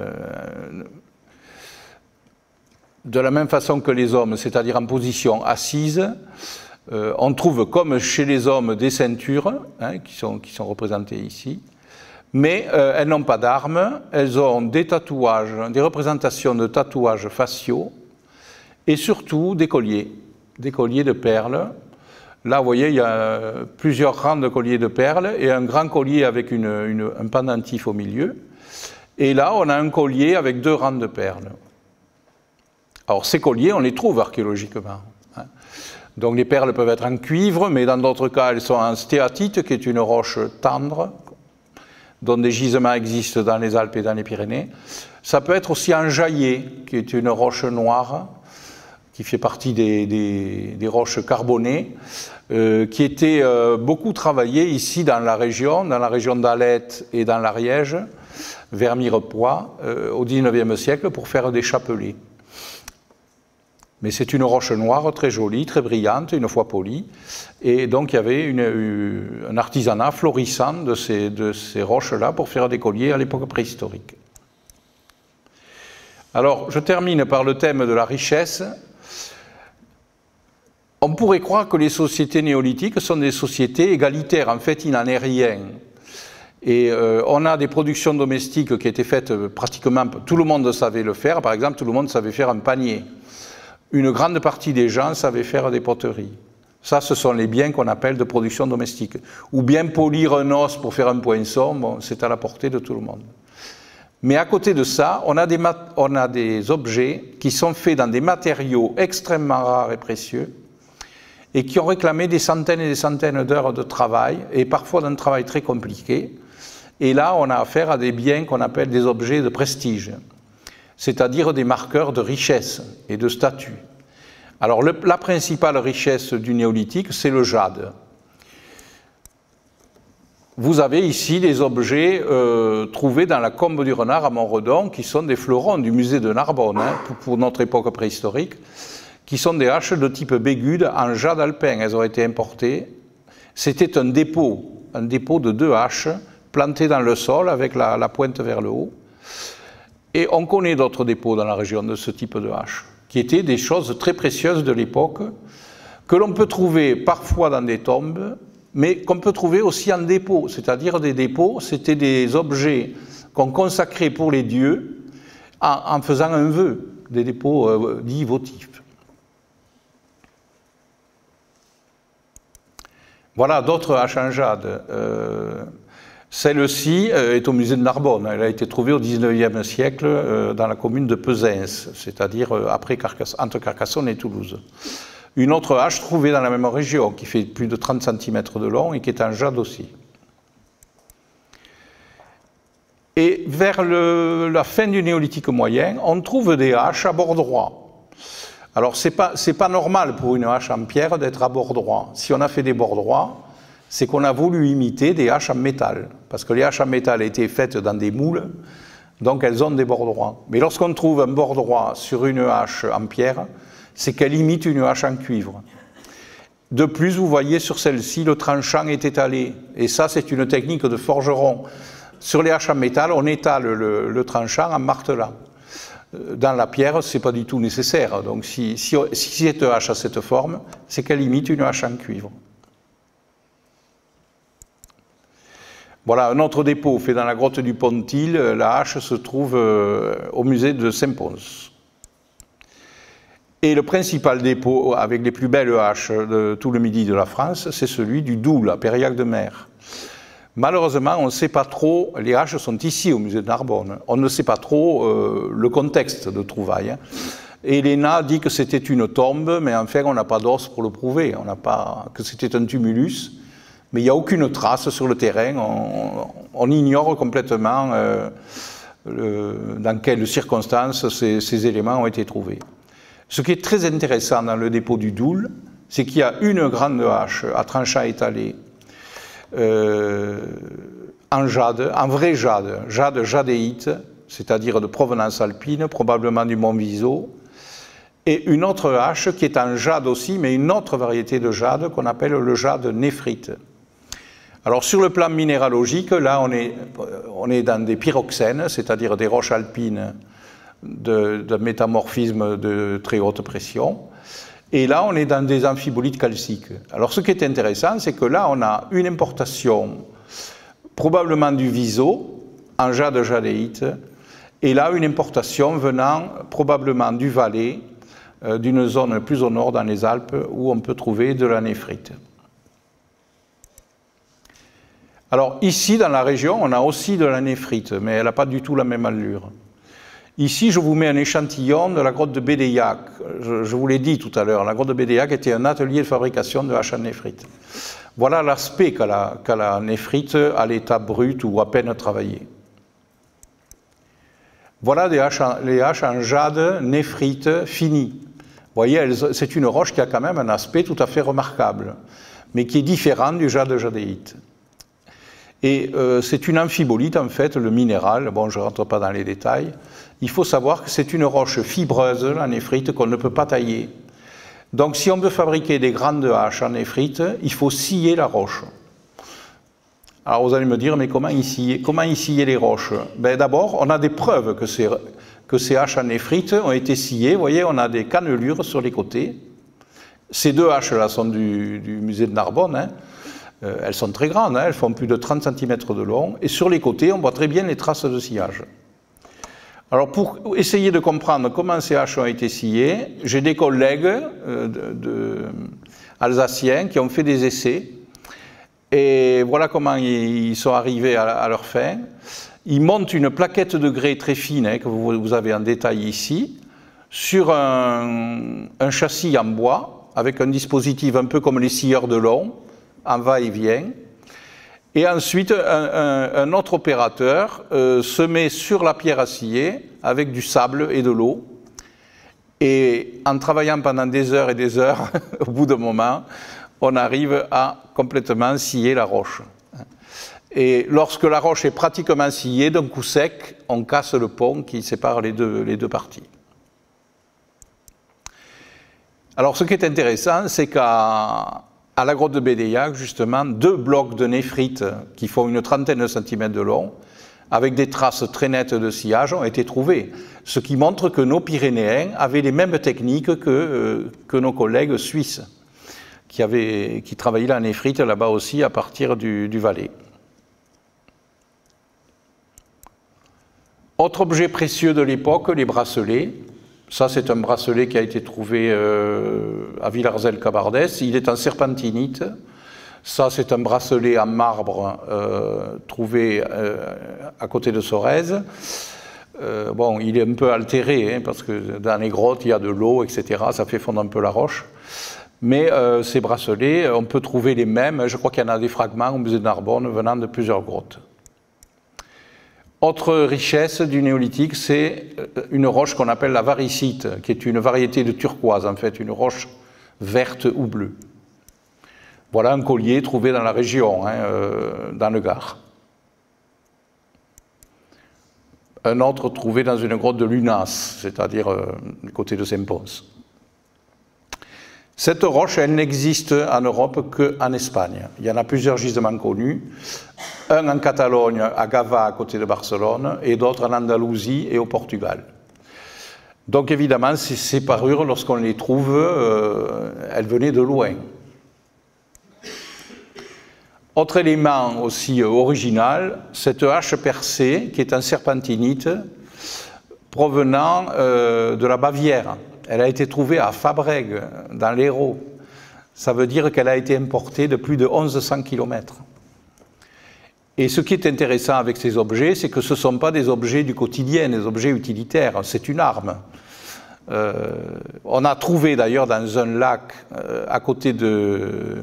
[SPEAKER 1] de la même façon que les hommes, c'est-à-dire en position assise. On trouve comme chez les hommes des ceintures qui sont représentées ici, mais elles n'ont pas d'armes, elles ont des tatouages, des représentations de tatouages faciaux et surtout des colliers de perles. Là, vous voyez, il y a plusieurs rangs de colliers de perles et un grand collier avec un pendentif au milieu. Et là, on a un collier avec 2 rangs de perles. Alors, ces colliers, on les trouve archéologiquement. Donc, les perles peuvent être en cuivre, mais dans d'autres cas, elles sont en stéatite, qui est une roche tendre, dont des gisements existent dans les Alpes et dans les Pyrénées. Ça peut être aussi en jaillet, qui est une roche noire, qui fait partie des roches carbonées, qui était beaucoup travaillée ici dans la région d'Alette et dans l'Ariège, vers Mirepoix, au XIXe siècle, pour faire des chapelets. Mais c'est une roche noire très jolie, très brillante, une fois polie, et donc il y avait un artisanat florissant de ces roches-là pour faire des colliers à l'époque préhistorique. Alors, je termine par le thème de la richesse. On pourrait croire que les sociétés néolithiques sont des sociétés égalitaires. En fait, il n'en est rien. Et on a des productions domestiques qui étaient faites pratiquement, tout le monde savait le faire. Par exemple, tout le monde savait faire un panier. Une grande partie des gens savaient faire des poteries. Ça, ce sont les biens qu'on appelle de production domestique. Ou bien polir un os pour faire un poinçon, bon, c'est à la portée de tout le monde. Mais à côté de ça, on a des objets qui sont faits dans des matériaux extrêmement rares et précieux, et qui ont réclamé des centaines et des centaines d'heures de travail, et parfois d'un travail très compliqué. Et là, on a affaire à des biens qu'on appelle des objets de prestige, c'est-à-dire des marqueurs de richesse et de statut. Alors, la principale richesse du néolithique, c'est le jade. Vous avez ici des objets trouvés dans la Combe du Renard à Montredon, qui sont des fleurons du musée de Narbonne, pour notre époque préhistorique, qui sont des haches de type bégude en jade alpin. Elles ont été importées. C'était un dépôt de 2 haches plantées dans le sol avec la pointe vers le haut. Et on connaît d'autres dépôts dans la région de ce type de haches, qui étaient des choses très précieuses de l'époque, que l'on peut trouver parfois dans des tombes, mais qu'on peut trouver aussi en dépôt. C'est-à-dire des dépôts, c'était des objets qu'on consacrait pour les dieux en faisant un vœu, des dépôts dits votifs. Voilà d'autres haches en jade. Celle-ci est au musée de Narbonne. Elle a été trouvée au XIXe siècle dans la commune de Pesens, c'est-à-dire entre Carcassonne et Toulouse. Une autre hache trouvée dans la même région, qui fait plus de 30 cm de long et qui est en jade aussi. Et vers la fin du néolithique moyen, on trouve des haches à bord droit. Alors, c'est pas normal pour une hache en pierre d'être à bord droit. Si on a fait des bords droits, c'est qu'on a voulu imiter des haches en métal, parce que les haches en métal étaient faites dans des moules, donc elles ont des bords droits. Mais lorsqu'on trouve un bord droit sur une hache en pierre, c'est qu'elle imite une hache en cuivre. De plus, vous voyez sur celle-ci, le tranchant est étalé, et ça c'est une technique de forgeron. Sur les haches en métal, on étale le tranchant en martelant. Dans la pierre, ce n'est pas du tout nécessaire. Donc si cette hache a cette forme, c'est qu'elle imite une hache en cuivre. Voilà un autre dépôt fait dans la grotte du Pontil. La hache se trouve au musée de Saint-Pons. Et le principal dépôt avec les plus belles haches de tout le midi de la France, c'est celui du Doubs, à Périac de Mer. Malheureusement, on ne sait pas trop, les haches sont ici au musée de Narbonne, on ne sait pas trop le contexte de trouvailles. Et l'ENA dit que c'était une tombe, mais enfin on n'a pas d'os pour le prouver, on n'a pas que c'était un tumulus, mais il n'y a aucune trace sur le terrain, on ignore complètement dans quelles circonstances ces éléments ont été trouvés. Ce qui est très intéressant dans le dépôt du Doubs, c'est qu'il y a une grande hache à tranchant étalé, en jade, en vrai jade, jade jadéite, c'est-à-dire de provenance alpine, probablement du mont Viso, et une autre hache qui est en jade aussi, mais une autre variété de jade qu'on appelle le jade néphrite. Alors sur le plan minéralogique, là on est dans des pyroxènes, c'est-à-dire des roches alpines de métamorphisme de très haute pression. Et là, on est dans des amphibolites calciques. Alors, ce qui est intéressant, c'est que là, on a une importation probablement du Viso, en jade jadéite, et là, une importation venant probablement du Valais, d'une zone plus au nord dans les Alpes, où on peut trouver de la néphrite. Alors, ici, dans la région, on a aussi de la néphrite, mais elle n'a pas du tout la même allure. Ici, je vous mets un échantillon de la grotte de Bédéiac. Je vous l'ai dit tout à l'heure, la grotte de Bédéiac était un atelier de fabrication de haches en néphrite. Voilà l'aspect qu'a la néphrite à l'état brut ou à peine travaillé. Voilà les haches en jade néphrite finies. Vous voyez, c'est une roche qui a quand même un aspect tout à fait remarquable, mais qui est différent du jade jadéite. Et c'est une amphibolite, en fait, le minéral. Bon, je ne rentre pas dans les détails. Il faut savoir que c'est une roche fibreuse, la néphrite, qu'on ne peut pas tailler. Donc, si on veut fabriquer des grandes haches en néphrite, il faut scier la roche. Alors, vous allez me dire, mais comment ils sciaient les roches? Ben, d'abord, on a des preuves que ces haches en néphrite ont été sciées. Vous voyez, on a des cannelures sur les côtés. Ces deux haches-là sont du musée de Narbonne, hein. Elles sont très grandes, hein, elles font plus de 30 cm de long, et sur les côtés, on voit très bien les traces de sciage. Alors, pour essayer de comprendre comment ces haches ont été sciées, j'ai des collègues alsaciens qui ont fait des essais, et voilà comment ils sont arrivés à leur fin. Ils montent une plaquette de grès très fine, hein, que vous avez en détail ici, sur un châssis en bois, avec un dispositif un peu comme les scieurs de long, en va-et-vient, et ensuite un autre opérateur se met sur la pierre à scier avec du sable et de l'eau, et en travaillant pendant des heures et des heures, au bout d'un moment, on arrive à complètement scier la roche. Et lorsque la roche est pratiquement sciée, d'un coup sec, on casse le pont qui sépare les deux parties. Alors ce qui est intéressant, c'est qu'à la grotte de Bédéiac, justement, 2 blocs de néphrite qui font une trentaine de centimètres de long, avec des traces très nettes de sciage, ont été trouvés. Ce qui montre que nos Pyrénéens avaient les mêmes techniques que nos collègues suisses, qui travaillaient la néphrite là-bas aussi à partir du Valais. Autre objet précieux de l'époque, les bracelets. Ça, c'est un bracelet qui a été trouvé à Villarzel-Cabardès. Il est en serpentinite. Ça, c'est un bracelet en marbre trouvé à côté de Sorèze. Bon, il est un peu altéré, hein, parce que dans les grottes, il y a de l'eau, etc. Ça fait fondre un peu la roche. Mais ces bracelets, on peut trouver les mêmes. Je crois qu'il y en a des fragments au musée de Narbonne venant de plusieurs grottes. Autre richesse du néolithique, c'est une roche qu'on appelle la varicite, qui est une variété de turquoise, en fait, une roche verte ou bleue. Voilà un collier trouvé dans la région, dans le Gard. Un autre trouvé dans une grotte de Lunas, c'est-à-dire du côté de Saint-Pons. Cette roche, elle n'existe en Europe qu'en Espagne. Il y en a plusieurs gisements connus, un en Catalogne, à Gavà, à côté de Barcelone, et d'autres en Andalousie et au Portugal. Donc évidemment, ces parures, lorsqu'on les trouve, elles venaient de loin. Autre élément aussi original, cette hache percée, qui est en serpentinite, provenant de la Bavière. Elle a été trouvée à Fabrègues, dans l'Hérault. Ça veut dire qu'elle a été importée de plus de 1100 km. Et ce qui est intéressant avec ces objets, c'est que ce ne sont pas des objets du quotidien, des objets utilitaires, c'est une arme. On a trouvé d'ailleurs dans un lac à côté de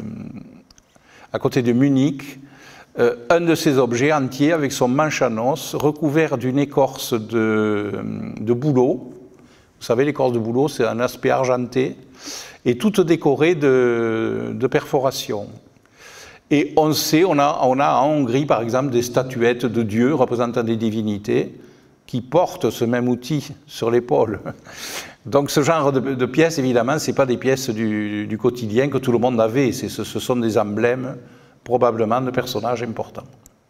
[SPEAKER 1] Munich, un de ces objets entiers avec son manche en os recouvert d'une écorce de bouleau. Vous savez, l'écorce de bouleau, c'est un aspect argenté et toute décorée de perforations. Et on sait, on a en Hongrie, par exemple, des statuettes de dieux représentant des divinités qui portent ce même outil sur l'épaule. Donc ce genre de pièces, évidemment, ce n'est pas des pièces du quotidien que tout le monde avait, ce sont des emblèmes probablement de personnages importants.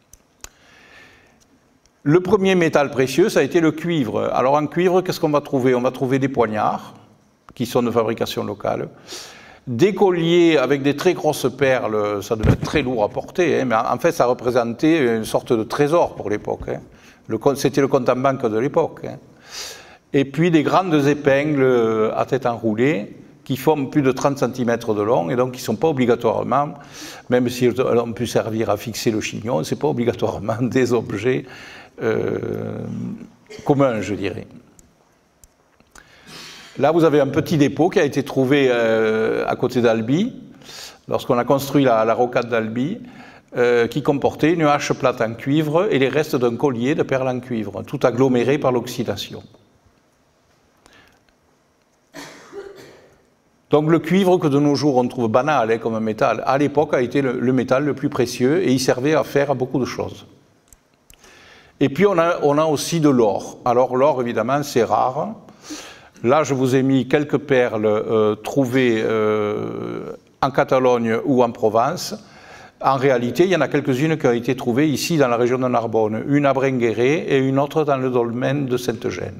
[SPEAKER 1] Le premier métal précieux, ça a été le cuivre. Alors en cuivre, qu'est-ce qu'on va trouver? On va trouver des poignards, qui sont de fabrication locale, des colliers avec des très grosses perles, ça devait être très lourd à porter, mais en fait ça représentait une sorte de trésor pour l'époque. C'était le compte en banque de l'époque. Et puis des grandes épingles à tête enroulée, qui font plus de 30 cm de long, et donc qui ne sont pas obligatoirement, même si elles ont pu servir à fixer le chignon, ce n'est pas obligatoirement des objets communs, je dirais. Là, vous avez un petit dépôt qui a été trouvé à côté d'Albi, lorsqu'on a construit la rocade d'Albi, qui comportait une hache plate en cuivre et les restes d'un collier de perles en cuivre, tout aggloméré par l'oxydation. Donc le cuivre que de nos jours on trouve banal comme métal, à l'époque a été le métal le plus précieux et il servait à faire beaucoup de choses. Et puis on a aussi de l'or. Alors l'or évidemment c'est rare. Là je vous ai mis quelques perles trouvées en Catalogne ou en Provence. En réalité il y en a quelques-unes qui ont été trouvées ici dans la région de Narbonne, une à Brengueret et une autre dans le dolmen de Sainte-Gêne.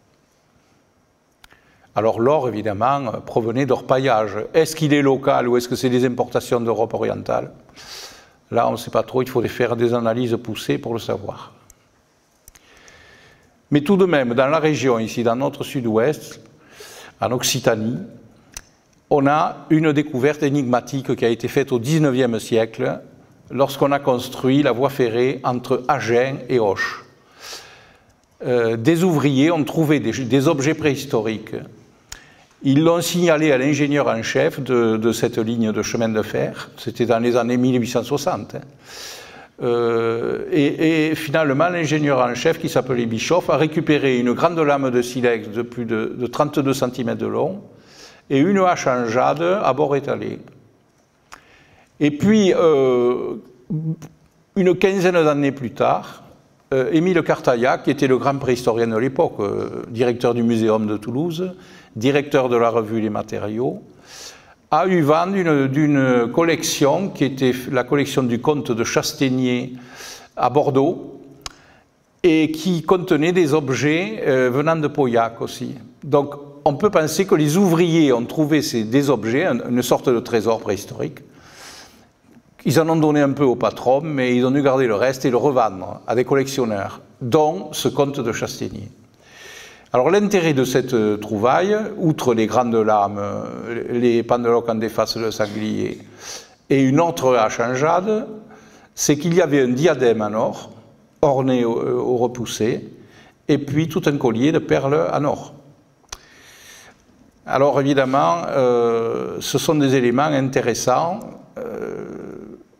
[SPEAKER 1] Alors l'or, évidemment, provenait d'orpaillage. Est-ce qu'il est local ou est-ce que c'est des importations d'Europe orientale? Là, on ne sait pas trop, il faut faire des analyses poussées pour le savoir. Mais tout de même, dans la région, ici, dans notre sud-ouest, en Occitanie, on a une découverte énigmatique qui a été faite au XIXe siècle, lorsqu'on a construit la voie ferrée entre Agen et Auch. Des ouvriers ont trouvé des objets préhistoriques. Ils l'ont signalé à l'ingénieur en chef de cette ligne de chemin de fer, c'était dans les années 1860. Et finalement, l'ingénieur en chef, qui s'appelait Bischoff, a récupéré une grande lame de silex de plus de 32 cm de long et une hache en jade à bord étalé. Et puis, une quinzaine d'années plus tard, Émile Cartaillac, qui était le grand préhistorien de l'époque, directeur du Muséum de Toulouse, directeur de la revue Les Matériaux, a eu vent d'une collection qui était la collection du comte de Chastaignier à Bordeaux et qui contenait des objets venant de Pauillac aussi. Donc on peut penser que les ouvriers ont trouvé des objets, une sorte de trésor préhistorique. Ils en ont donné un peu au patron, mais ils ont dû garder le reste et le revendre à des collectionneurs, dont ce comte de Chastaignier. Alors l'intérêt de cette trouvaille, outre les grandes lames, les pendeloques en déface de sanglier et une autre hache en jade, c'est qu'il y avait un diadème en or, orné au repoussé, et puis tout un collier de perles en or. Alors évidemment, ce sont des éléments intéressants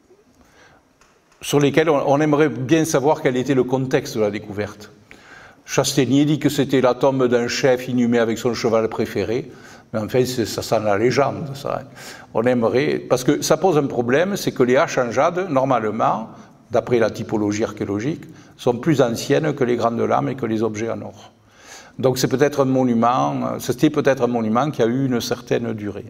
[SPEAKER 1] sur lesquels on aimerait bien savoir quel était le contexte de la découverte. Chastaignier dit que c'était la tombe d'un chef inhumé avec son cheval préféré. Mais en fait, ça sent la légende, ça. On aimerait... Parce que ça pose un problème, c'est que les haches en jade, normalement, d'après la typologie archéologique, sont plus anciennes que les grandes lames et que les objets en or. Donc c'est peut-être un monument, c'était peut-être un monument qui a eu une certaine durée.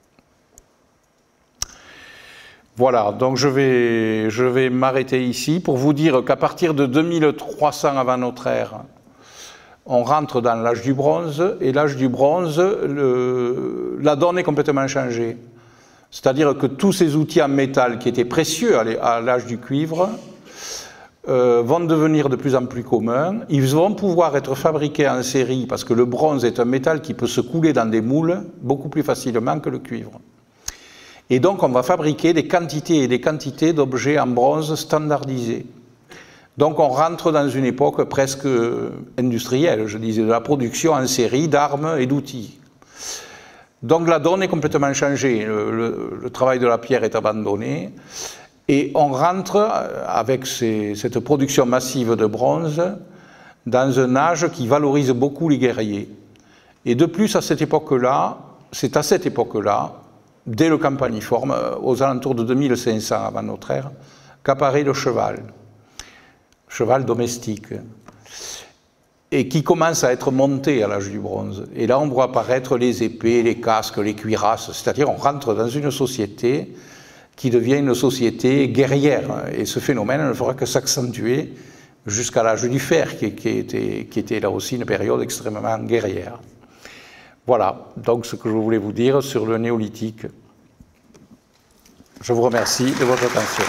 [SPEAKER 1] Voilà, donc je vais m'arrêter ici pour vous dire qu'à partir de 2300 avant notre ère, on rentre dans l'âge du bronze, et l'âge du bronze, la donne est complètement changée. C'est-à-dire que tous ces outils en métal qui étaient précieux à l'âge du cuivre vont devenir de plus en plus communs. Ils vont pouvoir être fabriqués en série, parce que le bronze est un métal qui peut se couler dans des moules beaucoup plus facilement que le cuivre. Et donc on va fabriquer des quantités et des quantités d'objets en bronze standardisés. Donc on rentre dans une époque presque industrielle, je disais, de la production en série d'armes et d'outils. Donc la donne est complètement changée, le travail de la pierre est abandonné, et on rentre avec cette production massive de bronze dans un âge qui valorise beaucoup les guerriers. Et de plus, à cette époque-là, c'est à cette époque-là, dès le campaniforme, aux alentours de 2500 avant notre ère, qu'apparaît le cheval domestique, et qui commence à être monté à l'âge du bronze. Et là, on voit apparaître les épées, les casques, les cuirasses, c'est-à-dire on rentre dans une société qui devient une société guerrière. Et ce phénomène ne fera que s'accentuer jusqu'à l'âge du fer, qui était là aussi une période extrêmement guerrière. Voilà, donc ce que je voulais vous dire sur le néolithique. Je vous remercie de votre attention.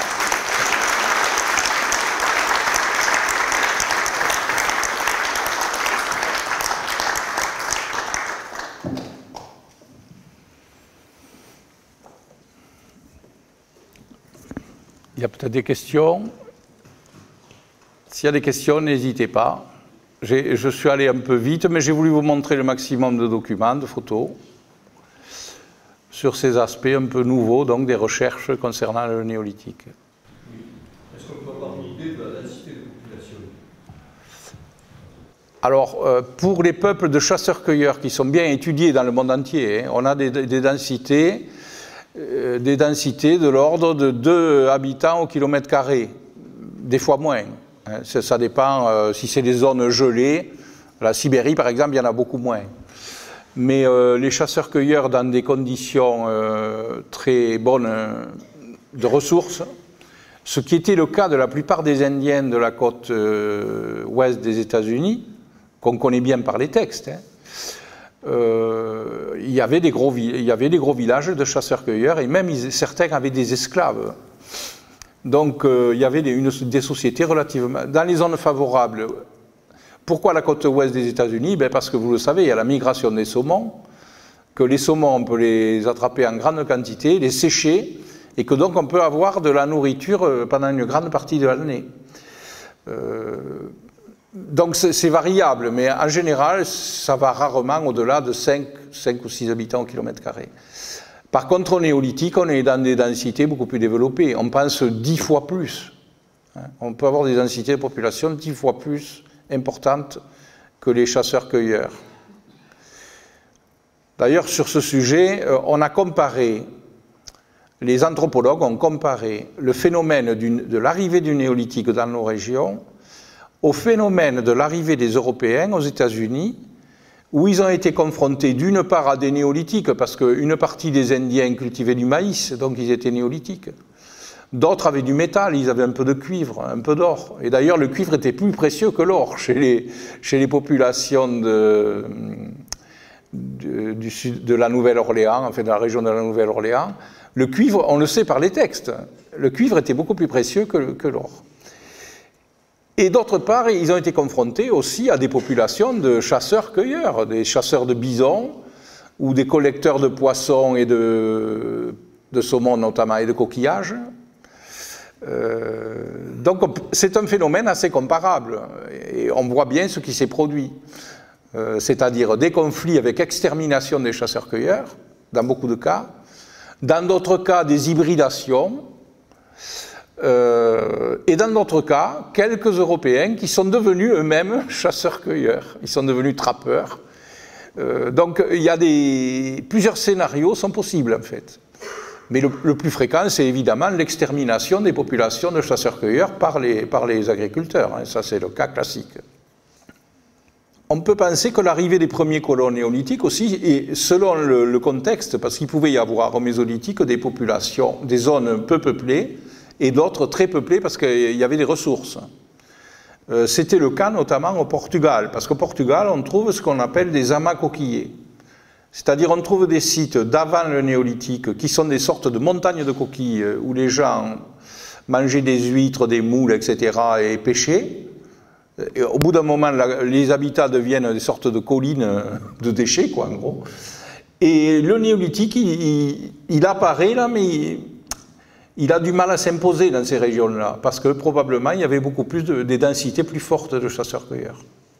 [SPEAKER 1] Il y a peut-être des questions. S'il y a des questions, n'hésitez pas. Je suis allé un peu vite, mais j'ai voulu vous montrer le maximum de documents, de photos, sur ces aspects un peu nouveaux, donc des recherches concernant le néolithique.
[SPEAKER 2] Est-ce qu'on peut avoir une idée de la densité de population?
[SPEAKER 1] Alors, pour les peuples de chasseurs-cueilleurs qui sont bien étudiés dans le monde entier, on a des densités de l'ordre de 2 habitants au kilomètre carré, des fois moins. Ça dépend si c'est des zones gelées. La Sibérie, par exemple, il y en a beaucoup moins. Mais les chasseurs-cueilleurs, dans des conditions très bonnes de ressources, ce qui était le cas de la plupart des Indiens de la côte ouest des États-Unis, qu'on connaît bien par les textes, il y avait des gros villages de chasseurs-cueilleurs, et même certains avaient des esclaves. Donc il y avait des sociétés relativement... Dans les zones favorables, pourquoi la côte ouest des États-Unis? Parce que vous le savez, il y a la migration des saumons, que les saumons, on peut les attraper en grande quantité, les sécher, et que donc on peut avoir de la nourriture pendant une grande partie de l'année. Donc c'est variable, mais en général, ça va rarement au-delà de 5 ou 6 habitants au kilomètre carré. Par contre, au néolithique, on est dans des densités beaucoup plus développées. On pense 10 fois plus. On peut avoir des densités de population 10 fois plus importantes que les chasseurs-cueilleurs. D'ailleurs, sur ce sujet, on a comparé, les anthropologues ont comparé le phénomène de l'arrivée du néolithique dans nos régions au phénomène de l'arrivée des Européens aux États-Unis, où ils ont été confrontés d'une part à des néolithiques, parce qu'une partie des Indiens cultivaient du maïs, donc ils étaient néolithiques. D'autres avaient du métal, ils avaient un peu de cuivre, un peu d'or. Et d'ailleurs, le cuivre était plus précieux que l'or chez les populations du sud de la Nouvelle-Orléans, enfin de la région de la Nouvelle-Orléans. Le cuivre, on le sait par les textes, le cuivre était beaucoup plus précieux que l'or. Et d'autre part, ils ont été confrontés aussi à des populations de chasseurs-cueilleurs, des chasseurs de bisons ou des collecteurs de poissons et de saumons notamment et de coquillages. Donc c'est un phénomène assez comparable et on voit bien ce qui s'est produit. C'est-à-dire des conflits avec extermination des chasseurs-cueilleurs, dans beaucoup de cas. Dans d'autres cas, des hybridations. et dans d'autres cas, quelques Européens qui sont devenus eux-mêmes chasseurs-cueilleurs, ils sont devenus trappeurs. Donc il y a plusieurs scénarios sont possibles en fait. Mais le plus fréquent, c'est évidemment l'extermination des populations de chasseurs-cueilleurs par les agriculteurs. Hein. Ça, c'est le cas classique. On peut penser que l'arrivée des premiers colons néolithiques aussi, et selon le contexte, parce qu'il pouvait y avoir au Mésolithique des populations, des zones peu peuplées, et d'autres très peuplées parce qu'il y avait des ressources. C'était le cas notamment au Portugal, parce qu'au Portugal, on trouve ce qu'on appelle des amas coquillers. C'est-à-dire on trouve des sites d'avant le néolithique qui sont des sortes de montagnes de coquilles où les gens mangeaient des huîtres, des moules, etc. et pêchaient. Et au bout d'un moment, les habitats deviennent des sortes de collines de déchets, quoi, en gros. Et le néolithique, il apparaît là, mais il a du mal à s'imposer dans ces régions-là, parce que probablement il y avait beaucoup plus des densités plus fortes de chasseurs-cueilleurs.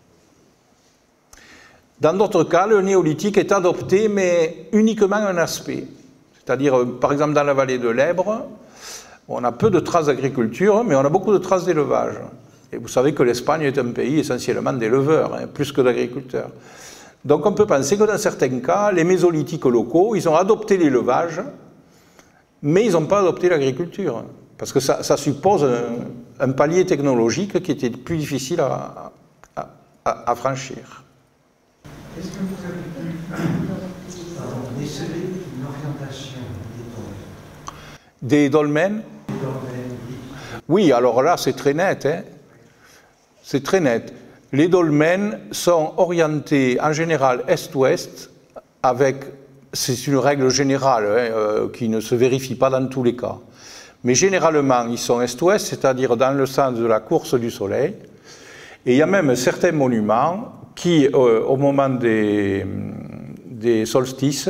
[SPEAKER 1] Dans d'autres cas, le néolithique est adopté, mais uniquement un aspect. C'est-à-dire, par exemple, dans la vallée de l'Èbre, on a peu de traces d'agriculture, mais on a beaucoup de traces d'élevage. Et vous savez que l'Espagne est un pays essentiellement d'éleveurs, hein, plus que d'agriculteurs. Donc on peut penser que dans certains cas, les mésolithiques locaux, ils ont adopté l'élevage, mais ils n'ont pas adopté l'agriculture. Parce que ça suppose un palier technologique qui était plus difficile à franchir.
[SPEAKER 3] Est-ce que vous avez pu déceler une orientation
[SPEAKER 1] des dolmens?
[SPEAKER 3] Des dolmens,
[SPEAKER 1] oui, alors là, c'est très net. Hein. C'est très net. Les dolmens sont orientés en général est-ouest, avec, c'est une règle générale hein, qui ne se vérifie pas dans tous les cas. Mais généralement, ils sont est-ouest, c'est-à-dire dans le sens de la course du soleil. Et il y a même certains monuments qui, au moment des solstices,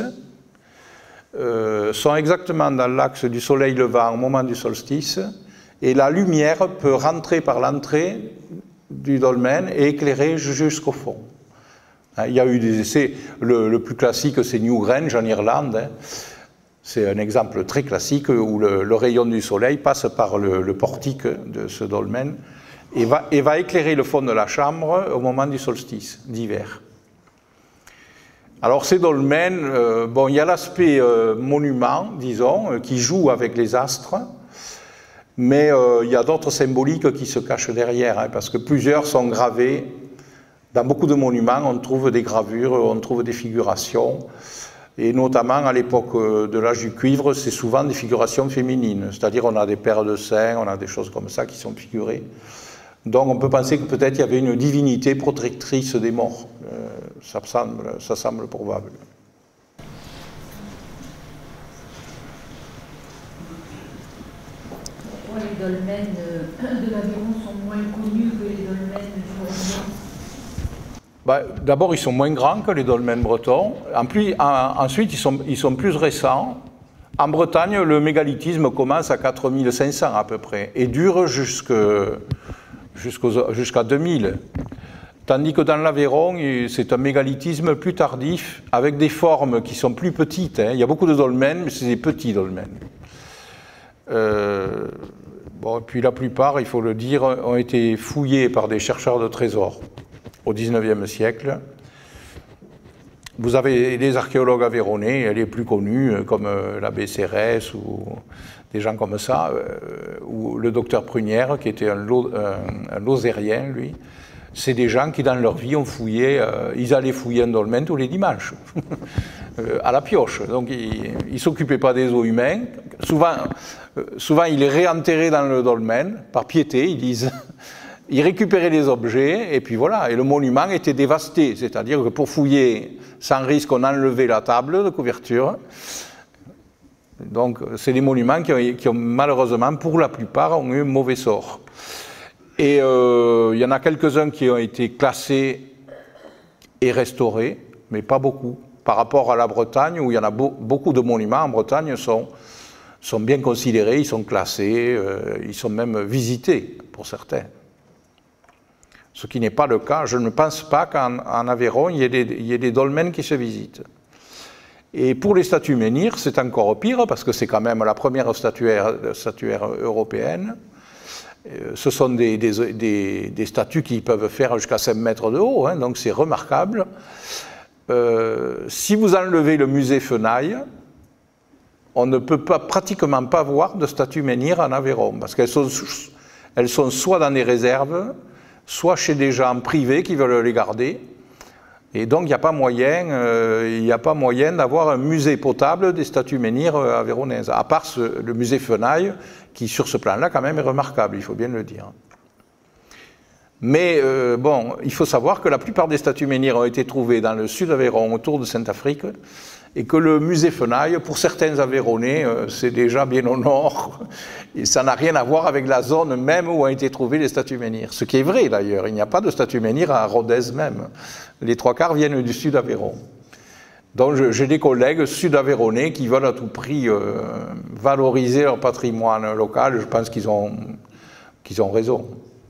[SPEAKER 1] sont exactement dans l'axe du soleil levant au moment du solstice, et la lumière peut rentrer par l'entrée du dolmen et éclairer jusqu'au fond. Il y a eu des essais, le plus classique c'est Newgrange en Irlande, hein. C'est un exemple très classique où le rayon du soleil passe par le portique de ce dolmen et va éclairer le fond de la chambre au moment du solstice d'hiver. Alors ces dolmens, bon, il y a l'aspect monument, disons, qui joue avec les astres, mais il y a d'autres symboliques qui se cachent derrière, hein, parce que plusieurs sont gravés. Dans beaucoup de monuments, on trouve des gravures, on trouve des figurations, et notamment à l'époque de l'âge du cuivre, c'est souvent des figurations féminines, c'est-à-dire on a des paires de seins, on a des choses comme ça qui sont figurées. Donc on peut penser que peut-être il y avait une divinité protectrice des morts. Ça semble probable.
[SPEAKER 4] Pourquoi les dolmens de l'Aveyron sont moins connus que les dolmens du Morbihan?
[SPEAKER 1] D'abord, ils sont moins grands que les dolmens bretons. Ensuite, ils sont plus récents. En Bretagne, le mégalithisme commence à 4500 à peu près et dure jusqu'à 2000. Tandis que dans l'Aveyron, c'est un mégalithisme plus tardif, avec des formes qui sont plus petites. Hein. Il y a beaucoup de dolmens, mais c'est des petits dolmens. Bon, et puis la plupart, il faut le dire, ont été fouillés par des chercheurs de trésors au XIXe siècle. Vous avez des archéologues aveyronnais, les plus connus, comme l'abbé Cérès ou des gens comme ça, ou le docteur Prunière, qui était un Lozérien, lui. C'est des gens qui, dans leur vie, ont fouillé, ils allaient fouiller un dolmen tous les dimanches, à la pioche. Donc, ils ne s'occupaient pas des os humains. Souvent, ils les réenterraient dans le dolmen, par piété, ils disent. Ils récupéraient les objets, et puis voilà. Et le monument était dévasté, c'est-à-dire que pour fouiller sans risque, on enlevait la table de couverture. Donc, c'est des monuments qui ont malheureusement, pour la plupart, ont eu un mauvais sort. Et il y en a quelques-uns qui ont été classés et restaurés, mais pas beaucoup. Par rapport à la Bretagne, où il y en a beaucoup de monuments en Bretagne sont bien considérés, ils sont classés, ils sont même visités pour certains. Ce qui n'est pas le cas. Je ne pense pas qu'en Aveyron, il y ait des dolmens qui se visitent. Et pour les statues menhirs, c'est encore pire, parce que c'est quand même la première statuaire européenne. Ce sont des statues qui peuvent faire jusqu'à 5 mètres de haut, hein, donc c'est remarquable. Si vous enlevez le musée Fenaille, on ne peut pratiquement pas voir de statues menhirs en Aveyron, parce qu'elles sont soit dans des réserves, soit chez des gens privés qui veulent les garder. Et donc il n'y a pas moyen d'avoir un musée potable des statues menhirs aveyronnaises, à part le musée Fenaille, qui sur ce plan-là quand même est remarquable, il faut bien le dire. Mais bon, il faut savoir que la plupart des statues menhirs ont été trouvées dans le sud d'Aveyron, autour de Saint-Affrique, et que le musée Fenaille, pour certains Aveyronnais, c'est déjà bien au nord, et ça n'a rien à voir avec la zone même où ont été trouvées les statues menhirs. Ce qui est vrai d'ailleurs, il n'y a pas de statues menhirs à Rodez même. Les 3/4 viennent du sud d'Aveyron. Donc j'ai des collègues sud-aveyronnais qui veulent à tout prix valoriser leur patrimoine local. Je pense qu'ils ont raison.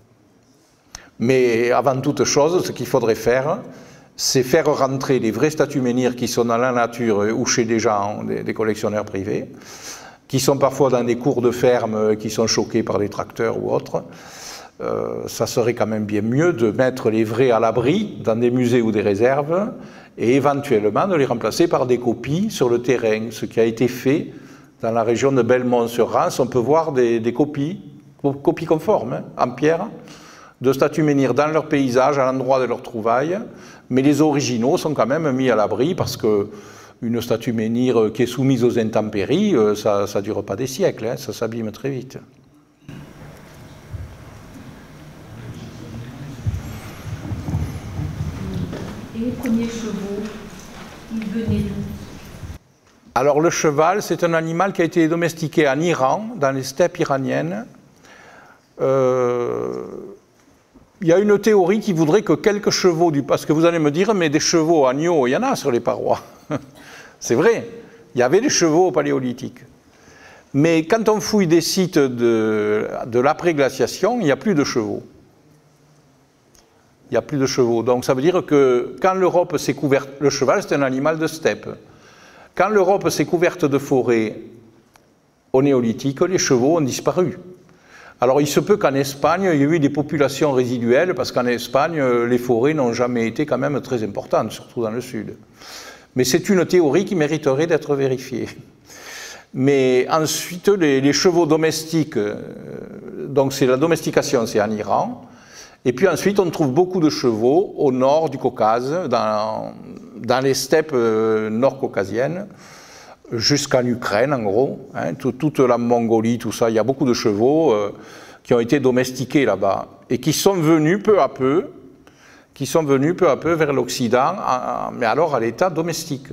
[SPEAKER 1] Mais avant toute chose, ce qu'il faudrait faire, c'est faire rentrer les vrais statues menhirs qui sont dans la nature ou chez des gens, des collectionneurs privés, qui sont parfois dans des cours de ferme, qui sont choqués par des tracteurs ou autres. Ça serait quand même bien mieux de mettre les vrais à l'abri dans des musées ou des réserves et éventuellement de les remplacer par des copies sur le terrain, ce qui a été fait dans la région de Belmont-sur-Rance. On peut voir des copies conformes, hein, en pierre, de statues menhirs dans leur paysage, à l'endroit de leur trouvaille, mais les originaux sont quand même mis à l'abri parce que une statue menhir qui est soumise aux intempéries, ça ne dure pas des siècles, hein, ça s'abîme très vite.
[SPEAKER 4] Et les premiers chevaux, ils venaient d'où?
[SPEAKER 1] Alors le cheval, c'est un animal qui a été domestiqué en Iran, dans les steppes iraniennes. Il y a une théorie qui voudrait que quelques chevaux, parce que vous allez me dire, mais des chevaux agneaux, il y en a sur les parois. C'est vrai, il y avait des chevaux au Paléolithique. Mais quand on fouille des sites de l'après-glaciation, il n'y a plus de chevaux. Il n'y a plus de chevaux. Donc ça veut dire que quand l'Europe s'est couverte, le cheval c'est un animal de steppe. Quand l'Europe s'est couverte de forêts au néolithique, les chevaux ont disparu. Alors il se peut qu'en Espagne, il y ait eu des populations résiduelles, parce qu'en Espagne, les forêts n'ont jamais été quand même très importantes, surtout dans le sud. Mais c'est une théorie qui mériterait d'être vérifiée. Mais ensuite, les chevaux domestiques, donc c'est la domestication, c'est en Iran. Et puis ensuite, on trouve beaucoup de chevaux au nord du Caucase, dans les steppes nord-caucasiennes, jusqu'en Ukraine, en gros. Hein, toute la Mongolie, tout ça, il y a beaucoup de chevaux qui ont été domestiqués là-bas et qui sont venus peu à peu vers l'Occident, mais alors à l'état domestique.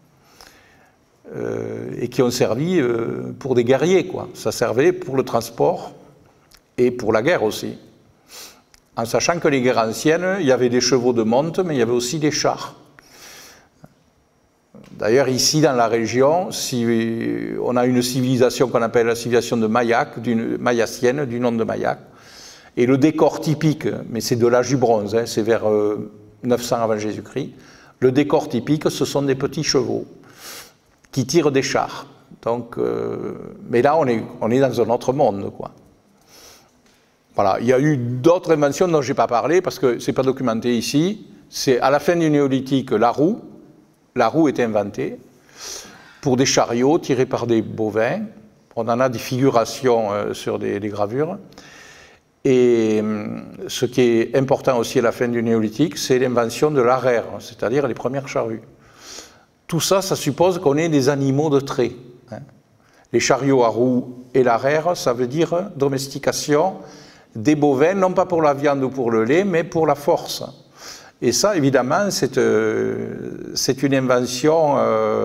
[SPEAKER 1] Et qui ont servi pour des guerriers, quoi. Ça servait pour le transport et pour la guerre aussi. En sachant que les guerres anciennes, il y avait des chevaux de monte, mais il y avait aussi des chars. D'ailleurs, ici, dans la région, on a une civilisation qu'on appelle la civilisation de Mayak, mayassienne, du nom de Mayak. Et le décor typique, mais c'est de l'âge du bronze, hein, c'est vers 900 avant Jésus-Christ, le décor typique, ce sont des petits chevaux qui tirent des chars. Donc, mais là, on est dans un autre monde, quoi. Voilà. Il y a eu d'autres inventions dont je n'ai pas parlé, parce que ce n'est pas documenté ici. C'est à la fin du néolithique, la roue. La roue est inventée pour des chariots tirés par des bovins. On en a des figurations sur des gravures. Et ce qui est important aussi à la fin du néolithique, c'est l'invention de l'arère, c'est-à-dire les premières charrues. Tout ça, ça suppose qu'on ait des animaux de trait. Hein. Les chariots à roues et l'arère, ça veut dire domestication des bovins, non pas pour la viande ou pour le lait, mais pour la force. Et ça, évidemment, c'est une invention,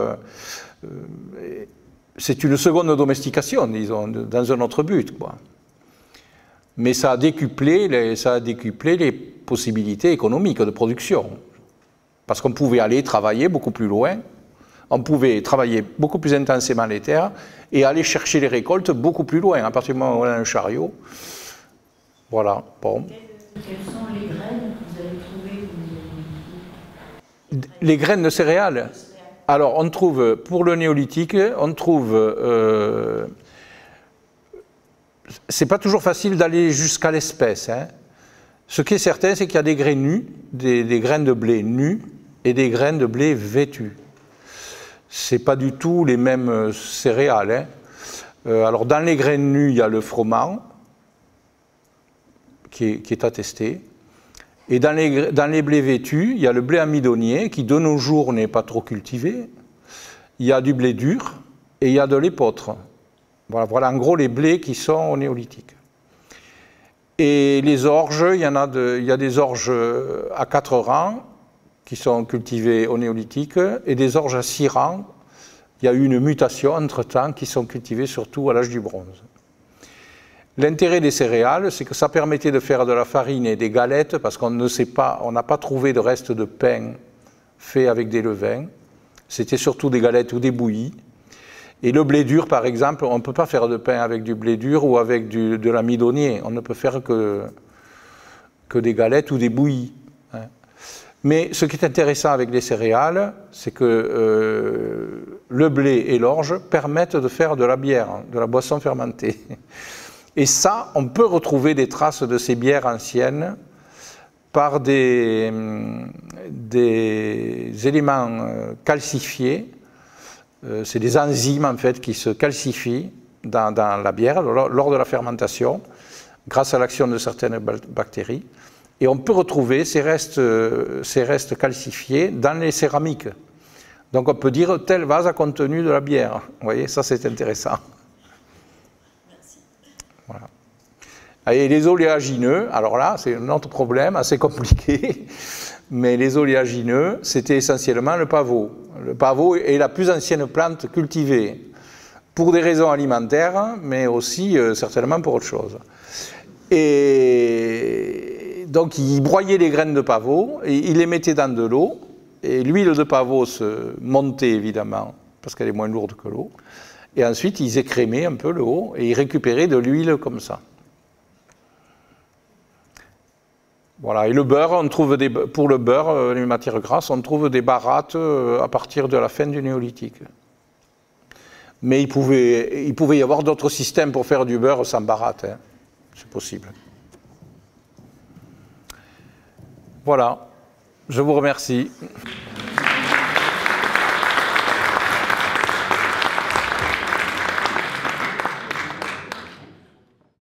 [SPEAKER 1] c'est une seconde domestication, disons, dans un autre but, quoi. Mais ça a décuplé les possibilités économiques de production. Parce qu'on pouvait aller travailler beaucoup plus loin, on pouvait travailler beaucoup plus intensément les terres et aller chercher les récoltes beaucoup plus loin, à partir du moment où on a un chariot. Voilà, bon.
[SPEAKER 4] Quelles sont les graines que vous avez trouvées?
[SPEAKER 1] Les graines de céréales. Alors, on trouve, pour le néolithique, on trouve c'est pas toujours facile d'aller jusqu'à l'espèce, hein. Ce qui est certain, c'est qu'il y a des graines nues, des graines de blé nues et des graines de blé vêtues. C'est pas du tout les mêmes céréales, hein. Alors dans les graines nues, il y a le froment qui est attesté. Et dans les blés vêtus, il y a le blé amidonnier qui de nos jours n'est pas trop cultivé. Il y a du blé dur et il y a de l'épeautre. Voilà en gros les blés qui sont au néolithique. Et les orges, il y a des orges à 4 rangs qui sont cultivées au néolithique et des orges à 6 rangs. Il y a eu une mutation entre-temps qui sont cultivées surtout à l'âge du bronze. L'intérêt des céréales, c'est que ça permettait de faire de la farine et des galettes parce qu'on ne sait pas, on n'a pas trouvé de reste de pain fait avec des levains. C'était surtout des galettes ou des bouillies. Et le blé dur, par exemple, on ne peut pas faire de pain avec du blé dur ou avec de l'amidonnier. On ne peut faire que des galettes ou des bouillies. Hein. Mais ce qui est intéressant avec les céréales, c'est que le blé et l'orge permettent de faire de la bière, de la boisson fermentée. Et ça, on peut retrouver des traces de ces bières anciennes par des éléments calcifiés. C'est des enzymes en fait qui se calcifient dans la bière lors de la fermentation grâce à l'action de certaines bactéries. Et on peut retrouver ces restes calcifiés dans les céramiques. Donc on peut dire tel vase a contenu de la bière. Vous voyez, ça c'est intéressant. Voilà. Et les oléagineux, alors là, c'est un autre problème assez compliqué, mais les oléagineux, c'était essentiellement le pavot. Le pavot est la plus ancienne plante cultivée, pour des raisons alimentaires, mais aussi certainement pour autre chose. Et donc, il broyait les graines de pavot, et il les mettait dans de l'eau, et l'huile de pavot se montait évidemment, parce qu'elle est moins lourde que l'eau. Et ensuite, ils écrémaient un peu l'eau et ils récupéraient de l'huile comme ça. Voilà. Et le beurre, on trouve pour le beurre, les matières grasses, on trouve des barattes à partir de la fin du néolithique. Mais il pouvait y avoir d'autres systèmes pour faire du beurre sans baratte. Hein. C'est possible. Voilà. Je vous remercie.